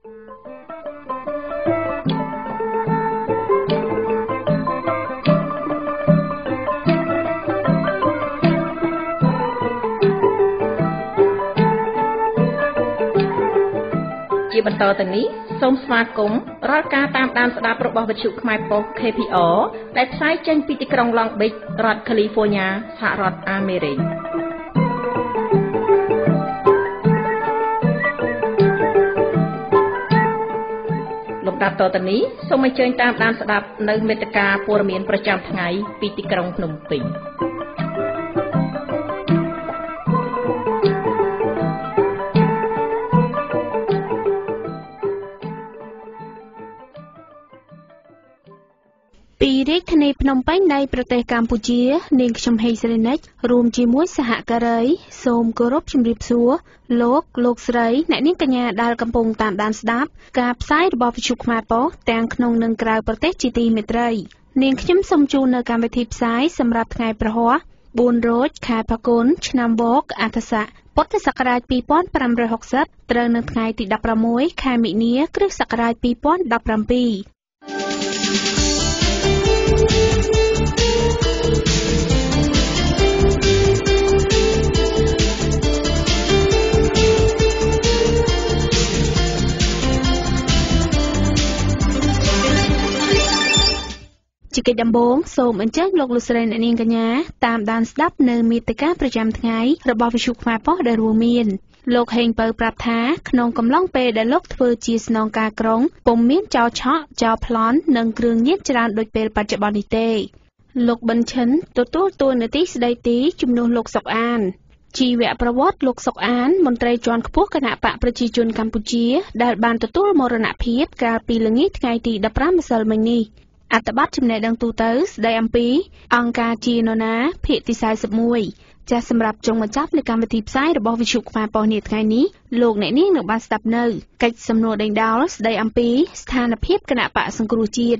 ជាបន្តទៅនេះសូមស្វាគមន៍រាល់ការតាមដានស្ដាប់របស់វិទ្យុខ្មែរប៉ុស្តិ៍ KPR ដែលផ្សាយចេញពីទីក្រុង Long Beach រដ្ឋ California សហរដ្ឋអាមេរិកលំដាប់តទៅនេះសូមអញ្ជើញតាមដានស្ដាប់នៅមេត្តាព័ត៌មានប្រចាំថ្ងៃពីទីក្រុងភ្នំពេញពីរាជធានីភ្នំពេញនៃប្រទេសកម្ពុជានាងខ្ញុំហេងសេរីនិចរួមជាមួយសហការីសូមគោរពជំរាបសួរលោកស្រីអ្នកនាងកញ្ញាដែលកំពុងតាមដានស្ដាប់ការផ្សាយរបស់វិទ្យុខ្មែរប៉ុស្តិ៍ទាំងក្នុងនិងក្រៅប្រទេសជាទីមេត្រីនាងខ្ញុំសូមជូននៅកម្មវិធីផ្សាយសម្រាប់ថ្ងៃប្រហ័ស4រោចខែផល្គុនឆ្នាំវកអថស័កពុទ្ធសករាជ2560ត្រូវនៅថ្ងៃទី16ខែមិនិនាគ្រិស្តសករាជ2017ជាកិច្ចដំបូងសូមអញ្ជើញលោកស្រីអ្នកនាងកញ្ញាតាមដានស្ដាប់នៅមាតិកាប្រចាំថ្ងៃរបស់វិទ្យុខ្មែរប៉ុស្តិ៍ដែលរួមមានលោកហេងពៅប្រាប់ថាក្នុងកំឡុងពេលដែលលោកធ្វើជាស្នងការក្រុងពុំមានចោរឆក់ចោរប្លន់និងគ្រឿងញៀនច្រើនដូចពេលបច្ចុប្បន្ននេះទេលោកប៊ិនឈិនទទួលតួនាទីស្ដីទីជំនួសលោកសុកអានជីវប្រវត្តិលោកសុកអានមន្ត្រីជាន់ខ្ពស់គណៈបកប្រជាជនកម្ពុជាដែលបានទទួលមរណភាពកាលពីល្ងាចថ្ងៃទី15ម្សិលមិញនេះអត្ថបទចំណេះដឹងទូទៅស្ដីអំពីអង្គការជានរណាភាគទី41ចាសសម្រាប់ចុងបញ្ចប់នៃកម្មវិធីផ្សាយរបស់វិទ្យុខ្មែរប៉ុស្តិ៍នាថ្ងៃនេះលោកអ្នកនាងនឹងបានស្ដាប់នៅកិច្ចសំណួរដេញដោលស្ដីអំពីស្ថានភាពគណៈបកសង្គ្រោះជាតិ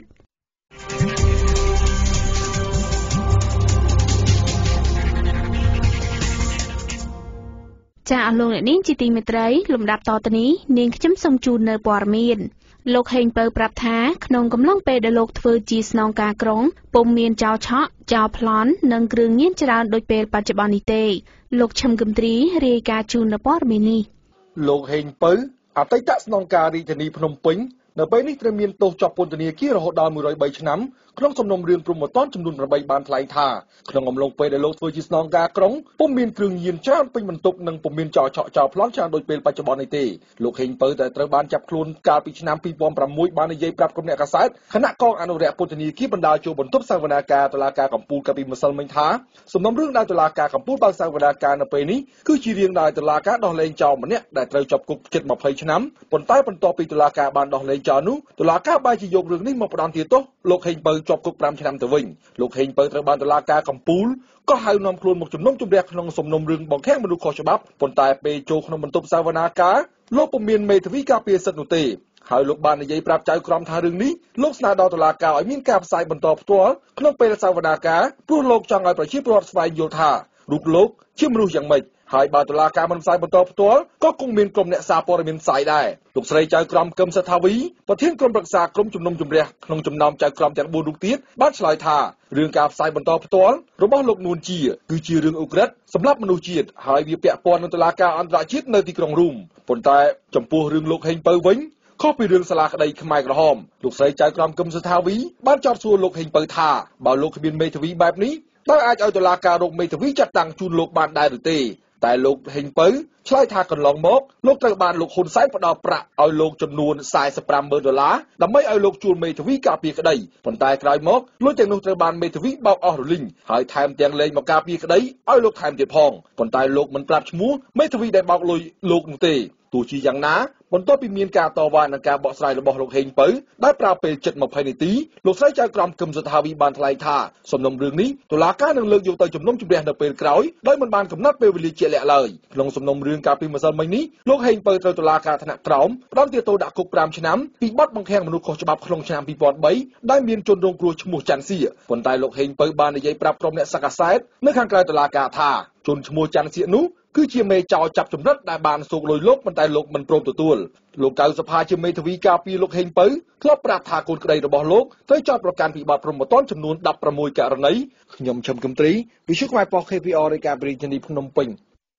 ចាអស់លោកអ្នកនាងជាទីមេត្រីលំដាប់តទៅនេះនាងខ្ញុំសូមជូននៅព័ត៌មានលោកហេងពៅប្រាប់ថាក្នុងកំឡុងពេលដែលលោកធ្វើជាស្នងការក្រុងពុំមានចោរឆក់ចោរប្លន់និងគ្រឿងញៀនច្រើនដូចពេលបច្ចុប្បន្ននេះទេលោកឈឹមគឹមទ្រីរាយការណ៍ជូននៅព័ត៌មាននេះលោកហេងពៅអតីតស្នងការរាជធានីភ្នំពេញនៅពេលនេះត្រូវមានទោសជាប់ពន្ធនាគាររហូតដល់103ឆ្នាំក្នុងសំណុំរឿងព្រំប្រទានចំនួន8បានថ្លែងថាក្នុងអំឡុងពេលដែលលោកធ្វើជាស្នងការក្រុងពុំមានគ្រឿងញៀនច្រើនពេញបន្ទុកនិងពុំមានចោរឆក់ចោរប្លន់ច្រើនដូចពេលបច្ចុប្បន្ននេះទេលោកហេងពៅតែត្រូវបានចាប់ខ្លួនកាលពីឆ្នាំ2006បាននិយាយប្រាប់ក្រុមអ្នកកាសែតគណៈកងអនុរិយពន្ធនាគារបណ្ដាលចូលបន្ទប់សវនាការតុលាការកំពូលកាលពីម្សិលមិញថាសំណុំរឿងដែលតុលាការកំពូលបើកសវនាការនៅពេលនេះគឺជារឿងដែលតុលាការដោះលែងចោរម្នាក់ដែលត្រូវជាប់គុកជិត20ឆ្នាំប៉ុន្តែបន្ទាប់ពីតុលាការបានដោះលែងចោរនោះតុលាការបែរជាយករឿងនេះមកផ្ដន្ទាទោសលោកហេងពៅជាប់គុក5ឆ្នាំទៅវិញលោកហេងពៅត្រូវបានតុលាការកំពូលក៏ហៅនាំខ្លួនមកជំនុំជម្រះក្នុងសំណុំរឿងបង្ខាំងមនុស្សខុសច្បាប់ប៉ុន្តែពេលចូលក្នុងបន្ទប់សវនាការលោកពុំមានមេធាវីការពារសិទ្ធិនោះទេហើយលោកបាននិយាយប្រាប់ចៅក្រមថារឿងនេះលោកស្នើដល់តុលាការឲ្យមានការផ្សាយបន្តផ្ទាល់ក្នុងពេលសវនាការព្រោះលោកចង់ឲ្យប្រជាពលរដ្ឋស្វែងយល់ថារូបលោកជាមនុស្សយ៉ាងម៉េចហើយបើតុលាការមិនផ្សាយបន្តផ្ទាល់ក៏គង់មានក្រុមអ្នកសារព័ត៌មានផ្សាយដែរលោកស្រីចៅក្រមគឹមសថាវីប្រធានក្រុមប្រឹក្សាក្រុមជំនុំជម្រះក្នុងចំណោមចៅក្រមទាំង4រូបទៀតបានឆ្លើយថារឿងការផ្សាយបន្តផ្ទាល់របស់លោកនួនជាគឺជារឿងឧក្រិដ្ឋសម្រាប់មនុស្សជាតិហើយវាពាក់ព័ន្ធនឹងតុលាការអន្តរជាតិនៅទីក្រុងរ៉ូមប៉ុន្តែចំពោះរឿងលោកហេងពៅវិញខុសពីរឿងសាលាក្តីខ្មែរក្រហមលោកស្រីចៅក្រមគឹមសថាវីបានចោទសួរលោកហេងពៅថាបើលោកគ្មានមេធាវីបែបនេះតើអាចឲ្យតុលាការរកមេធាវីចាត់តាំងជូនលោកបានដែរឬទេតែលោកហេងពៅឆ្លើយថាកន្លងមកលោកត្រូវបានលោកហ៊ុនសែនផ្ដល់ប្រាក់ឲ្យលោកចំនួន$45,000ដើម្បីឲ្យលោកជួលមេធាវីការពារក្តីប៉ុន្តែក្រោយមកលុយទាំងនោះត្រូវបានមេធាវីបោកអស់រលីងហើយថែមទាំងលែងមកការពារក្តីឲ្យលោកថែមទៀតផងប៉ុន្តែលោកមិនប្រាប់ឈ្មោះមេធាវីដែលបោកលុយលោកនោះទេទោះជាយ៉ាងណាបន្ទាប់ពីមានការតវ៉ានិងការបកស្រាយរបស់លោកហេងពៅដែលប្រើពេលជិត20នាទីលោកស្រីចៅក្រមគឹមសុថាវីបានថ្លែងថាសំណុំរឿងនេះតុលាការនឹងលើកយកទៅជំនុំជម្រះនៅពេលក្រោយដោយមិនបានកំណត់ពេលវេលាជាក់លាក់ឡើយក្នុងសំណុំរឿងកាលពីម្សិលមិញនេះលោកហេងពៅត្រូវតុលាការថ្នាក់ក្រោមផ្តន្ទាទោសដាក់គុក5ឆ្នាំពីបទបង្ខាំងមនុស្សខុសច្បាប់ក្នុងឆ្នាំ2003ដែលមានជនរងគ្រោះឈ្មោះច័ន្ទសៀប៉ុន្តែលោកហេងពៅបាននិយាយប្រាប់ក្រុមអ្នកសាកាសែតនៅខាងក្រៅតុលាការថាជនឈ្មោះច័ន្ទសៀនោះគឺជាមេចោលចាប់ចម្រិតដែលបានសោកលុយលោកប៉ុន្តែលោកមិនព្រមទទួលលោកកៅសភាជាមេធាវីការពីលោកហេងពៅធ្លាប់ប្រាប់ថាកូនក្តីរបស់លោកត្រូវចោទប្រកាន់ពីបទព្រហ្មទណ្ឌចំនួន16ករណីខ្ញុំឈឹមគឹមត្រីវិទ្យុខ្មែរប៉ុស្តិ៍ KPR រាយការណ៍ពីរាជធានីភ្នំពេញ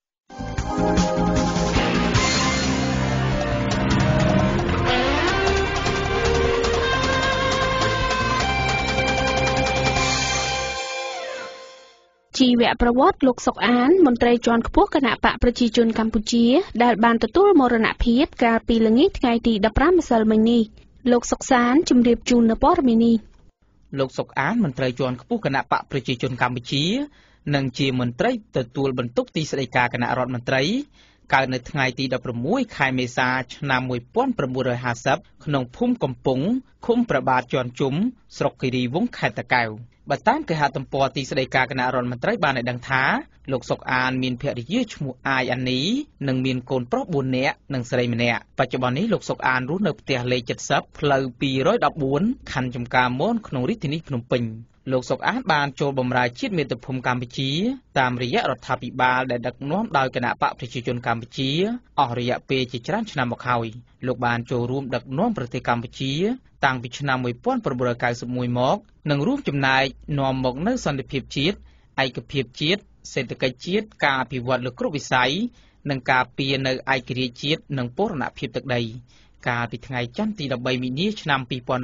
ជីវប្រវត្តិលោកសុកអានមន្ត្រីជាន់ខ្ពស់គណៈបកប្រជាជនកម្ពុជាដែលបានទទួលមរណភាពកាលពីល្ងាចថ្ងៃទី15ម្សិលមិញនេះលោកសុកសានជម្រាបជូននៅព័ត៌មាននេះលោកសុកអានមន្ត្រីជាន់ខ្ពស់គណៈបកប្រជាជនកម្ពុជានិងជាមន្ត្រីទទួលបន្ទុកទីស្តីការគណៈរដ្ឋមន្ត្រីកើតនៅថ្ងៃទី16ខែមេសាឆ្នាំ1950ក្នុងភូមិកំពង់ឃុំប្របាទជាន់ជុំស្រុកគិរីវង្សខេត្តតាកែវបើតាមគេហទំព័រទីស្តីការគណៈរដ្ឋមន្ត្រីបានឲ្យដឹងថាលោកសុកអានមានភរិយាឈ្មោះអាយអានីនិងមានកូនប្រុស4នាក់និងស្រីម្នាក់បច្ចុប្បន្ននេះលោកសុកអានរស់នៅផ្ទះលេខ70ផ្លូវ214ខណ្ឌចំការមនក្នុងរាជធានីភ្នំពេញលោកសុកអានបានចូលបម្រើជាតិមាតុភូមិកម្ពុជាតាមរយៈរដ្ឋាភិបាលដែលដឹកនាំដោយគណៈបកប្រជាជនកម្ពុជាអស់រយៈពេលជាច្រើនឆ្នាំមកហើយលោកបានចូលរួមដឹកនាំប្រទេសកម្ពុជាតាំងពីឆ្នាំ1991មកនិងរួមចំណែកនាំមកនូវសន្តិភាពជាតិឯកភាពជាតិសេដ្ឋកិច្ចជាតិការអភិវឌ្ឍលើគ្រប់វិស័យនិងការពារនៅឯករាជ្យជាតិនិងបូរណភាពទឹកដីកាលពីថ្ងៃច័ន្ទទី13មីនាឆ្នាំ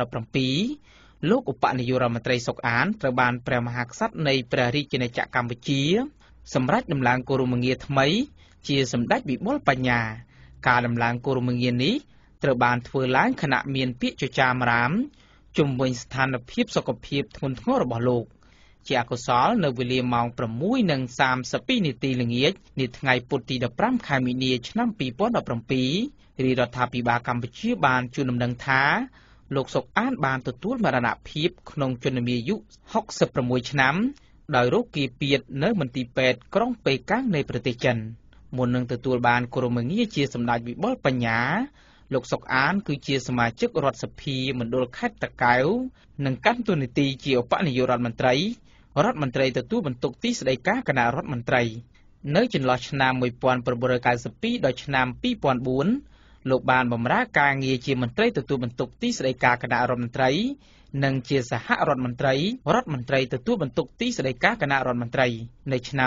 2017លោកឧបនាយករដ្ឋមន្ត្រីសុកអានត្រូវបានព្រះមហាក្សត្រនៃព្រះរាជាណាចក្រកម្ពុជាសម្រេចដំឡើងគោរមងារថ្មីជាសម្ដេចវិបុលបញ្ញាការដំឡើងគោរមងារនេះត្រូវបានធ្វើឡើងខណៈមានពាក្យចចាមរាមជុំវិញស្ថានភាពសុខភាពធ្ងន់ធ្ងររបស់លោកជាអកុសលនៅវេលាម៉ោង 6:32 នាទីល្ងាចនាថ្ងៃពុធទី15ខែមីនាឆ្នាំ2017រាជរដ្ឋាភិបាលកម្ពុជាបានជូនដំណឹងថាលោកសុកអានបានទទួលមរណភាពក្នុងជន្មាយុ66ឆ្នាំដោយរោគគាពៀតនៅមន្ទីរពេទ្យក្រុងប៉េកាំងនៃប្រទេសចិនមុននឹងទទួលបានគោរមងារជាសម្ដេចវិបុលបញ្ញាលោកសុកអានគឺជាសមាជិករដ្ឋសភាមណ្ឌលខេត្តតាកែវនិងកាន់តួនាទីជាឧបនាយករដ្ឋមន្ត្រីទទួលបន្ទុកទីស្តីការគណៈរដ្ឋមន្ត្រីនៅចន្លោះឆ្នាំ1992ដល់ឆ្នាំ2004លោកបានបម្រើការងារជាមន្ត្រីទទួលបន្ទុកទីស្តីការគណៈរដ្ឋមន្ត្រីនិងជាសហរដ្ឋមន្ត្រីទទួលបន្ទុកទីស្តីការគណៈរដ្ឋមន្ត្រីនៅឆ្នាំ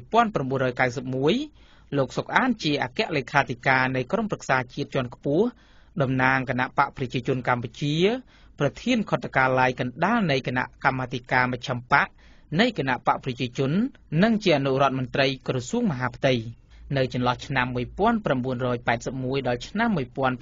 1991លោកសុកអានជាអគ្គលេខាធិការនៃក្រុមប្រឹក្សាជាតិជាន់ខ្ពស់តំណាងគណៈបកប្រជាជនកម្ពុជាប្រធានខុទ្ទកាល័យកណ្ដាលនៃគណៈកម្មាធិការមជ្ឈិមបក្សនៃគណៈបកប្រជាជននិងជាអនុរដ្ឋមន្ត្រីក្រសួងមហាផ្ទៃនៅចន្លោះឆ្នាំ1981ដល់ឆ្នាំ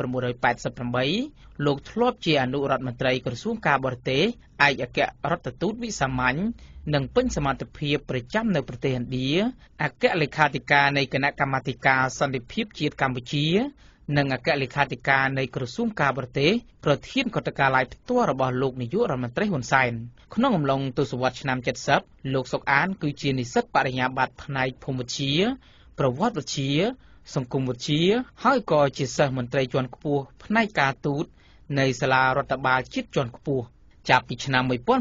1988លោកធ្លាប់ជាអនុរដ្ឋមន្ត្រីក្រសួងការបរទេសឯកអគ្គរដ្ឋទូតវិសាមញ្ញនិងពេញសមត្ថភាពប្រចាំនៅប្រទេសឥណ្ឌាអគ្គលេខាធិការនៃគណៈកម្មាធិការសន្តិភាពជាតិកម្ពុជានិងអគ្គលេខាធិការនៃក្រសួងការបរទេសប្រធានខុទ្ទកាល័យផ្ទាល់របស់លោកនាយករដ្ឋមន្ត្រីហ៊ុនសែនក្នុងអំឡុងទសវត្សរ៍ឆ្នាំ70លោកសុកអានគឺជានិស្សិតបរិញ្ញាបត្រផ្នែកភូមិវិទ្យាប្រវត្តិវិទ្យាសង្គមវិទ្យាហើយក៏ជាសិស្សមន្ត្រីជាន់ខ្ពស់ផ្នែកការទូតនៃសាលារដ្ឋបាលជាតិជាន់ខ្ពស់ចាប់ពីឆ្នាំ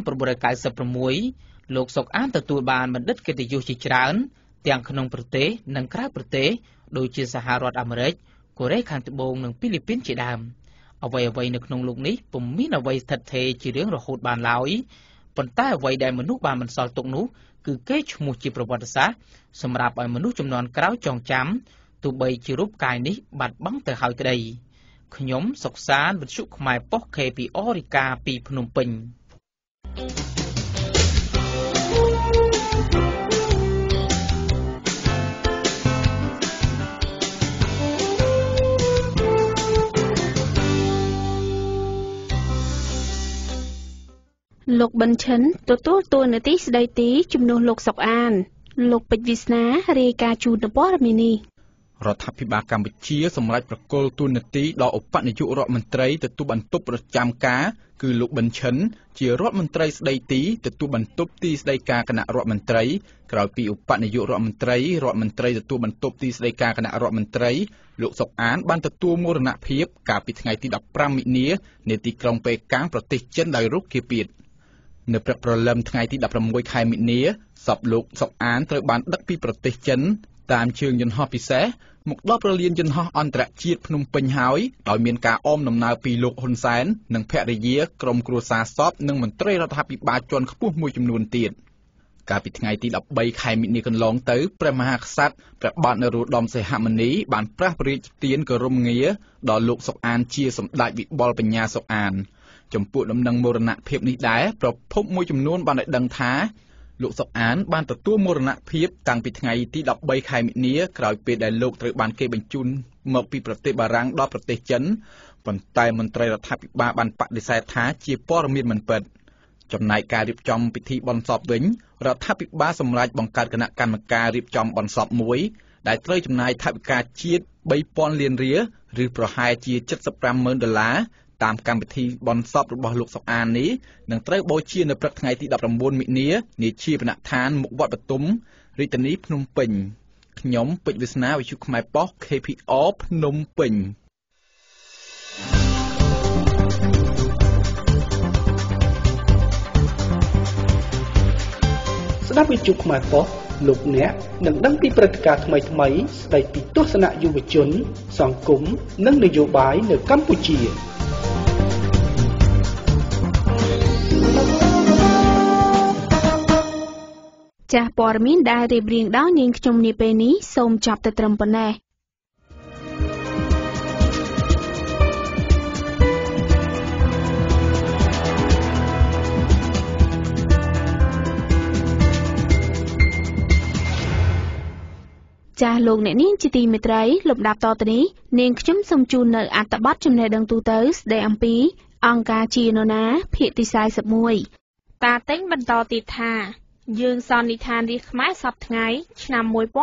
1996លោកសុកអានទទួលបានបណ្ឌិតកិត្តិយសជាច្រើនទាំងក្នុងប្រទេសនិងក្រៅប្រទេសដូចជាសហរដ្ឋអាមេរិកកូរ៉េខាងត្បូងនិងហ្វីលីពីនជាដើមអ្វីៗនៅក្នុងលោកនេះពុំមានអ្វីស្ថិតថេរជារឿងរហូតបានឡើយប៉ុន្តែអ្វីដែលមនុស្សបានបន្សល់ទុកនោះគឺកេរ្តិ៍ឈ្មោះជាប្រវត្តិសាស្ត្រសម្រាប់ឲ្យមនុស្សជំនាន់ក្រោយចងចាំទោះបីជារូបកាយនេះបាត់បង់ទៅហើយក្តីខ្ញុំសុកសានវិទ្យុខ្មែរប៉ុស្តិ៍ KPR រាយការណ៍ពីភ្នំពេញលោកប៊ិនឈិនទទួលតួនាទីស្ដីទីជំនួសលោកសុកអានលោកពេជ្រវាសនារាយការណ៍ជូនព័ត៌មាននេះរដ្ឋាភិបាលកម្ពុជាសម្រេចប្រគល់តួនាទីដល់ឧបនាយករដ្ឋមន្ត្រីទទួលបន្ទុកប្រចាំការគឺលោកប៊ិនឈិនជារដ្ឋមន្ត្រីស្ដីទីទទួលបន្ទុកទីស្តីការគណៈរដ្ឋមន្ត្រីក្រោយពីឧបនាយករដ្ឋមន្ត្រីទទួលបន្ទុកទីស្តីការគណៈរដ្ឋមន្ត្រីលោកសុកអានបានទទួលមរណភាពកាលពីថ្ងៃទី15មិនិនានៅទីក្រុងប៉េកាំងប្រទេសចិនដោយរោគគាពៀតនៅព្រឹកព្រលឹមថ្ងៃទី16ខែមិនិនាសពលោកសុកអានត្រូវបានដឹកពីប្រទេសចិនតាមជើងយន្តហោះពិសេសមកដល់ប្រលានយន្តហោះអន្តរជាតិភ្នំពេញហើយដោយមានការអមដំណើរពីលោកហ៊ុនសែននិងភរិយាក្រុមគ្រួសារសពនិងមន្ត្រីរដ្ឋាភិបាលជាន់ខ្ពស់មួយចំនួនទៀតកាលពីថ្ងៃទី13ខែមិនិនាកន្លងទៅព្រះមហាក្សត្រព្រះបាទនរោត្តមសីហមុនីបានប្រះព្រះរាជទានគោរមងារដល់លោកសុកអានជាសម្ដេចវិបុលបញ្ញាសុកអានចំពោះដំណឹងមរណភាពនេះដែរប្រភពមួយចំនួនបានឲ្យដឹងថាលោកសុកអានបានទទួលមរណភាពតាំងពីថ្ងៃទី13ខែមិនិនាក្រោយពេលដែលលោកត្រូវបានគេបញ្ជូនមកពីប្រទេសបារាំងដល់ប្រទេសចិនប៉ុន្តែមន្ត្រីរដ្ឋាភិបាលបានបដិសេធថាជាព័ត៌មានមិនពិតចំណែកការរៀបចំពិធីបុណ្យសពវិញរដ្ឋាភិបាលសម្រេចបង្កើតគណៈកម្មការរៀបចំបុណ្យសពមួយដែលត្រូវចំណាយថវិកាជាតិ $3,000 លានឬប្រហែលជា $75,000 តាមកម្មវិធីបុណ្យសពរបស់លោកសុកអាននេះនឹងត្រូវបូជានៅព្រឹកថ្ងៃទី19មិនិនានាជាបណដ្ឋានមុខវត្តបទុមរាជធានីភ្នំពេញខ្ញុំពេជ្រវាសនាវិទ្យុខ្មែរប៉ុស្តិ៍ KPR ភ្នំពេញស្ដាប់វិទ្យុខ្មែរប៉ុស្តិ៍លោកអ្នកនឹងដឹងពីព្រឹត្តិការណ៍ថ្មីៗស្ដីពីទស្សនៈយុវជនសង្គមនិងនយោបាយនៅកម្ពុជាចាស់ព័ត៌មានដែលរៀបរៀងដោយនាងខ្ញុំនាពេលនេះសូមចប់តែត្រឹមប៉ុណ្ណេះចាស់លោកអ្នកនាងជាទីមេត្រីលំដាប់តទៅនេះនាងខ្ញុំសូមជូននៅអត្ថបទចំណេះដឹងទូទៅស្ដីអំពីអង្គការជានរណាភាគទី41តាតេងបន្តទៀតថាយើងសន្និដ្ឋានរាជខ្មែរសពថ្ងៃឆ្នាំ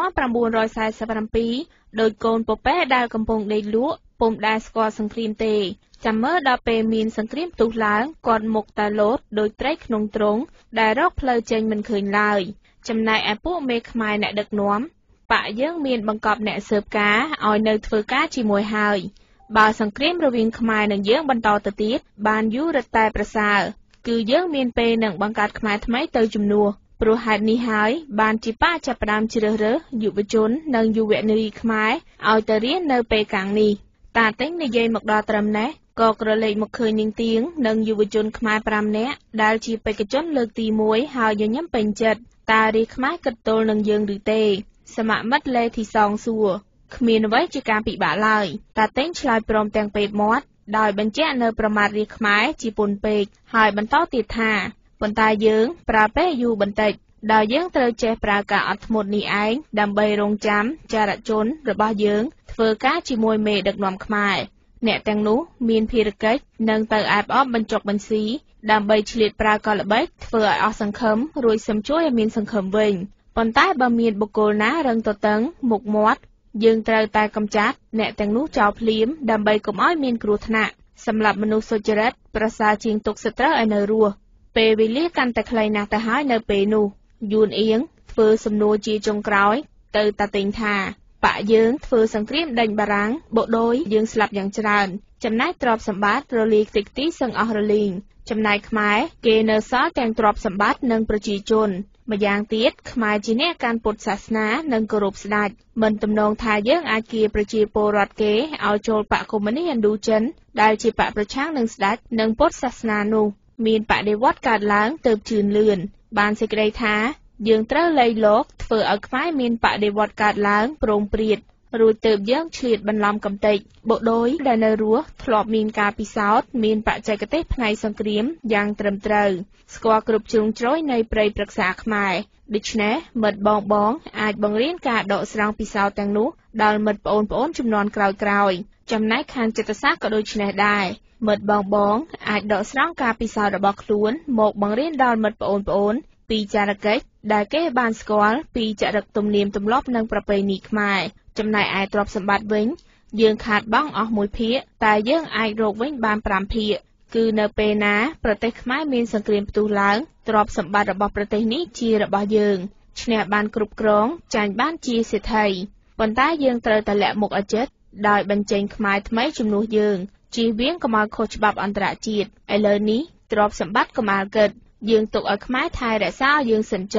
1947ដោយកូនពពែដែលកំពុងដេកលក់ពុំដែលស្គាល់សង្គ្រាមទេចាំមើលដល់ពេលមានសង្គ្រាមផ្ទុះឡើងគាត់មុខតែលោតដោយត្រីក្នុងទ្រុងដែលរកផ្លូវចេញមិនឃើញឡើយចំណែកឯពួកមេខ្មែរអ្នកដឹកនាំបកយើងមានបង្កប់អ្នកស៊ើបការឲ្យនៅធ្វើការជាមួយហើយបើសង្គ្រាមរវាងខ្មែរនិងយើងបន្តទៅទៀតបានយូររឹតតែប្រសើរគឺយើងមានពេលនឹងបង្កើតខ្មែរថ្មីទៅជំនួសព្រោះហេតុនេះហើយបានជាបកចាប់ផ្ដើមជ្រើសរើសយុវជននិងយុវនារីខ្មែរឲ្យទៅរៀននៅពេលកាំងនេះតាតេងនិយាយមកដល់ត្រឹមនេះក៏ក្រឡេកមកឃើញនាងទៀងនិងយុវជនខ្មែរ5នាក់ដែលជាបេក្ខជនលើកទី1ហើយញញឹមពេញចិត្តតើរាជខ្មែរគិតទល់នឹងយើងឬទេសមាមិត្តលេធីសងសួរគ្មានអ្វីជាការពិបាកឡើយតាតេងឆ្លើយព្រមទាំងពេកមាត់ដោយបញ្ជាក់នៅប្រមាថរាជខ្មែរជាពន់ពេកហើយបន្តទៀតថាប៉ុន្តែយើងប្រើពេលយូរបន្តិចដោយយើងត្រូវចេះប្រើការអត់ធ្មត់នេះឯងដើម្បីរងចាំចរជនរបស់យើងធ្វើការជាមួយមេដឹកនាំខ្មែរអ្នកទាំងនោះមានភារកិច្ចនឹងទៅអែបអបបញ្ចុកបញ្ស៊ីដើម្បីឆ្លៀតប្រើកលល្បិចធ្វើឲ្យអស់សង្ឃឹមរួចសំជួយឲ្យមានសង្ឃឹមវិញប៉ុន្តែបើមានបុគ្គលណារឹងទទឹងមុខមាត់យើងត្រូវតែកម្ចាត់អ្នកទាំងនោះចោលភ្លាមដើម្បីកុំឲ្យមានគ្រោះថ្នាក់សម្រាប់មនុស្សសុចរិតប្រសើរជាងទុកសត្រូវឲ្យនៅរស់ពេលវេលាកាន់តែខ្លីណាស់ទៅហើយនៅពេលនោះយួនអៀងធ្វើសំណួរជាចុងក្រោយទៅតាតេងថាបកយើងធ្វើសង្គ្រាមដេញបារាំងបូដោយយើងស្លាប់យ៉ាងច្រើនចំណែកទ្រព្យសម្បត្តិរលាយខ្ទេចខ្ទីសឹងអស់រលីងចំណែកខ្មែរគេនៅសល់ទាំងទ្រព្យសម្បត្តិនិងប្រជាជនម្យ៉ាងទៀតខ្មែរជាអ្នកកាន់ពុទ្ធសាសនានិងគោរពស្ដេចមិនទំនងថាយើងអាចគៀប្រជាពលរដ្ឋគេឲ្យចូលបកកុម្មុយនីសឥណ្ឌូចិនដែលជាបកប្រឆាំងនឹងស្ដេចនិងពុទ្ធសាសនានោះមានបដិវត្តកើតឡើងទើបជឿនលឿនបានសេចក្តីថាយើងត្រូវលៃលោកធ្វើឲ្យខ្មែរមានបដិវត្តកើតឡើងប្រងព្រាតរួចទើបយើងឆ្លៀតបន្លំកំទេចបុដោយដែលនៅរស់ធ្លាប់មានការពិសោធន៍មានបច្ចេកទេសផ្នែកសង្គ្រាមយ៉ាងត្រឹមត្រូវស្គាល់គ្រប់ជ្រុងជ្រោយនៃព្រៃព្រឹក្សាខ្មែរដូច្នេះមិត្តបងអាចបង្រៀនការដកស្រង់ពិសោធន៍ទាំងនោះដល់មិត្តប្អូនជំនាន់ក្រោយចំណែកខាងចិត្តសាស្ត្រក៏ដូចនេះដែរមិត្តបងអាចដកស្រង់ការពិសោធន៍របស់ខ្លួនមកបង្រៀនដល់មិត្តប្អូនពីចរិតកិច្ចដែលគេបានស្គាល់ពីចរិតទំនៀមទម្លាប់និងប្រពៃណីខ្មែរចំណែកឯទ្រព្យសម្បត្តិវិញយើងខាតបង់អស់1ភាគតែយើងអាចរកវិញបាន5ភាគគឺនៅពេលណាប្រទេសខ្មែរមានសង្គ្រាមផ្ទុះឡើងទ្រព្យសម្បត្តិរបស់ប្រទេសនេះជារបស់យើងឈ្នះបានគ្រប់គ្រងចាញ់បានជាសេដ្ឋីប៉ុន្តែយើងត្រូវតែលាក់មុខឲ្យជិតដោយបញ្ចេញខ្មែរថ្មីជំនួសយើងជៀសវាងកុំឲ្យខុសច្បាប់អន្តរជាតិឥឡូវនេះទ្រព្យសម្បត្តិកុំអាលគិតយើងទុកឲ្យខ្មែរថែរក្សាយើងសិនចុះ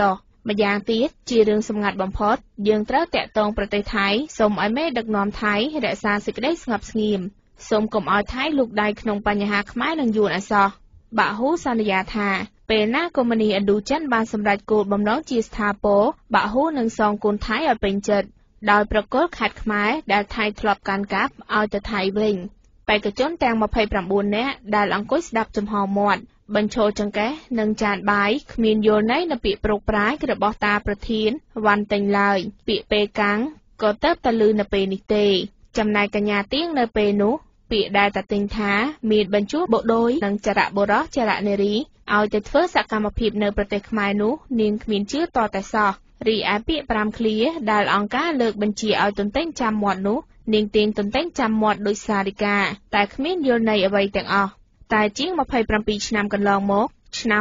ម្យ៉ាងទៀតជារឿងសម្ងាត់បំផុតយើងត្រូវតាក់ទងប្រទេសថៃសូមឲ្យមេដឹកនាំថៃរក្សាសេចក្តីស្ងប់ស្ងៀមសូមកុំឲ្យថៃលូកដៃក្នុងបញ្ហាខ្មែរនិងយួនអសោះបាក់ហ៊ូសន្យាថាពេលណាកុម្មុយនីឥណ្ឌូចិនបានសម្រេចគោលបំណងជាស្ថាពរបាក់ហ៊ូនឹងសងគុណថៃឲ្យពេញចិត្តដោយប្រគល់ខេត្តខ្មែរដែលថៃធ្លាប់កាន់កាប់ឲ្យទៅថៃវិញបេក្ខជនទាំង29នាក់ដែលអង្គុយស្ដាប់ចំហមាត់បញ្ឈរចង្កេះនិងចានបាយគ្មានយល់ន័យនៅពាក្យប្រុកប្រាជ្ញរបស់តាប្រធានវ៉ាន់តេងឡើយពាក្យពេកាំងក៏ទៅតែលឺនៅពេលនេះទេចំណែកកញ្ញាទៀងនៅពេលនោះពាក្យដែលតាទិញថាមានបញ្ជួបដូយនិងចរៈបុរសចរៈនារីឲ្យទៅធ្វើសកម្មភាពនៅប្រទេសខ្មែរនោះនាងគ្មានជឿតតែសោះរីឯពាក្យ5ឃ្លាដែលអង្គការលើកបញ្ជាឲ្យទន្ទិញចាំមាត់នោះនាងទៀងទន្ទិញចាំមាត់ដោយសារិកាតែគ្មានយល់ន័យអ្វីទាំងអស់តែជាង27ឆ្នាំកន្លងមកឆ្នាំ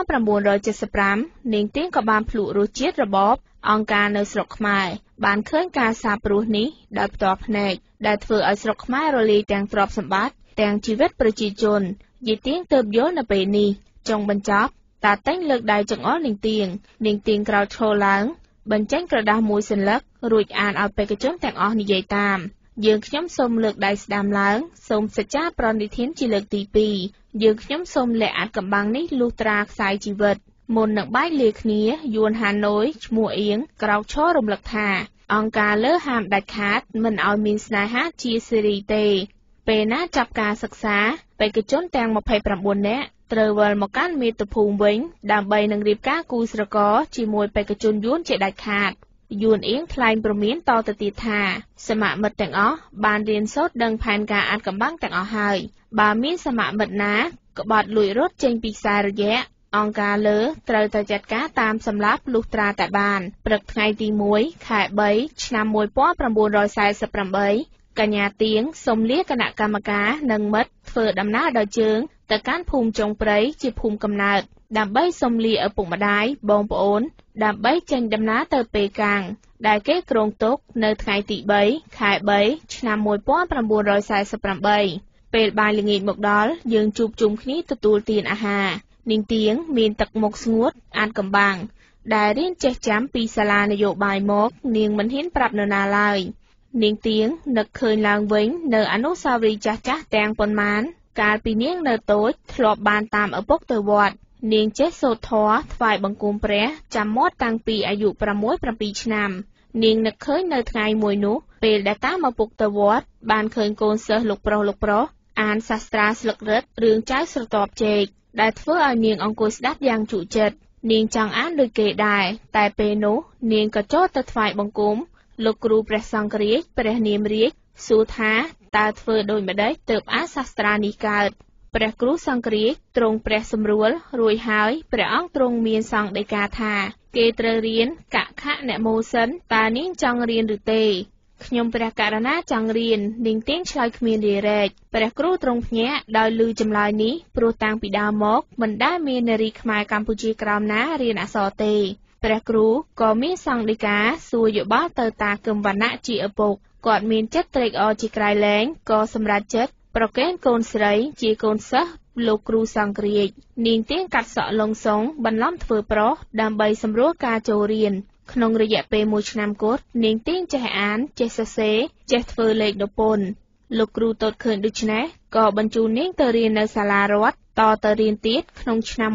1975នាងទៀងក៏បានភ្លក់រសជាតិរបបអង្គការនៅស្រុកខ្មែរបានឃើញការសាបព្រោះនេះដោយផ្ទាល់ភ្នែកដែលធ្វើឲ្យស្រុកខ្មែររលាយទាំងទ្រព្យសម្បត្តិទាំងជីវិតប្រជាជនយាយទៀងទើបយល់នៅពេលនេះចុងបញ្ចប់តាតែងលើកដៃចង្អុលនាងទៀងក្រោកឈរឡើងបញ្ចេញក្រដាសមួយសន្លឹករួចអានឲ្យបេក្ខជនទាំងអស់និយាយតាមយើងខ្ញុំសូមលើកដៃស្ដាំឡើងសូមសច្ចាប្រណិធានជាលើកទី2យើងខ្ញុំសូមលាក់អាចកំបាំងនេះលុះត្រាខ្សែជីវិតមុននឹងបែកលាគ្នាយួនហាណូយឈ្មោះអៀងក្រោកឈររំលឹកថាអង្គការលើហាមដាច់ខាតមិនឲ្យមានស្នេហាជាសេរីទេពេលណាចាប់ការសិក្សាបេក្ខជនទាំង29នាក់ត្រូវវិលមកកាន់មាតុភូមិវិញដើម្បីនឹងរៀបការគូស្រករជាមួយបេក្ខជនយួនជាដាច់ខាតយួនអៀងថ្លែងព្រមានតទៅទៀតថាសមាមិត្តទាំងអស់បានរៀនសូត្រដឹងផែនការអាថ៌កំបាំងទាំងអស់ហើយបើមានសមាមិត្តណាក្បត់លួចរត់ចេញពីខ្សែរយៈអង្គការលើត្រូវតែចាត់ការតាមសម្លាប់លុះត្រាតែបានព្រឹកថ្ងៃទី1ខែ3ឆ្នាំ1948កញ្ញាទៀងសូមលាគណៈកម្មការនិងមិត្តធ្វើដំណើរដោយជើងទៅកាន់ភូមិចុងព្រៃជាភូមិកំណើតដើម្បីសូមលាឪពុកម្ដាយបងប្អូនដើម្បីចេញដំណើរទៅប៉េកាំងដែលគេគ្រោងទុកនៅថ្ងៃទី3ខែ3ឆ្នាំ1948ពេលបាយល្ងាចមកដល់យើងជួបជុំគ្នាទទួលទានអាហារនាងទៀងមានទឹកមុខស្ងួតអានកំបាំងដែលរៀនចេះចាំពីសាលានយោបាយមកនាងមិនហ៊ានប្រាប់នរណាឡើយនាងទៀងនឹកឃើញឡើងវិញនៅអនុស្សាវរីយ៍ចាស់ៗទាំងប៉ុន្មានកាលពីនាងនៅតូចធ្លាប់បានតាមឪពុកទៅវត្តនាងចេះសូត្រធម៌ថ្វាយបង្គំព្រះចាំមាត់តាំងពីអាយុ 6-7 ឆ្នាំនាងនឹកឃើញនៅថ្ងៃមួយនោះពេលដែលតាមឪពុកទៅវត្តបានឃើញកូនសិស្សលោកប្រុសអានសាស្ត្រាស្លឹករឹតរឿងចៅស្រទាប់ចេកដែលធ្វើឲ្យនាងអង្គុយស្ដាប់យ៉ាងជក់ចិត្តនាងចង់អានដូចគេដែរតែពេលនោះនាងក៏ចូលទៅថ្វាយបង្គំលោកគ្រូព្រះសង្ឃរាជព្រះនាមរាជសួរថាតើធ្វើដូចម្ដេចទើបអានសាស្ត្រានេះកើតព្រះគ្រូសង្ឃរាជទ្រង់ព្រះសម្រួលរួចហើយព្រះអង្គទ្រង់មានសង្ឃដីកាថាគេត្រូវរៀនកខនមោសិនតើនាងចង់រៀនឬទេខ្ញុំព្រះករុណាចង់រៀននាងទៀងឆ្លើយគ្មានរារែកព្រះគ្រូទ្រង់ភ្ញាក់ដោយឮចម្លើយនេះព្រោះតាំងពីដើមមកមិនដែលមាននារីខ្មែរកម្ពុជាក្រោមណារៀនអក្សរទេព្រះគ្រូក៏មានសង្ឃដីកាសួរយោបល់ទៅតាគឹមវណ្ណៈជាឪពុកគាត់មានចិត្តត្រេកអរជាក្រៃលែងក៏សម្រេចចិត្តប្រកេនកូនស្រីជាកូនសិស្សលោកគ្រូសង្ឃរាជនាងទៀងកាត់សក់លងសុងបន្លំធ្វើប្រុសដើម្បីសម្រួលការចូលរៀនក្នុងរយៈពេល1ឆ្នាំគត់នាងទៀងចេះអានចេះសរសេរចេះធ្វើលេខដពន្ធលោកគ្រូទតឃើញដូច្នេះក៏បញ្ជូននាងទៅរៀននៅសាលារដ្ឋតទៅរៀនទៀតក្នុងឆ្នាំ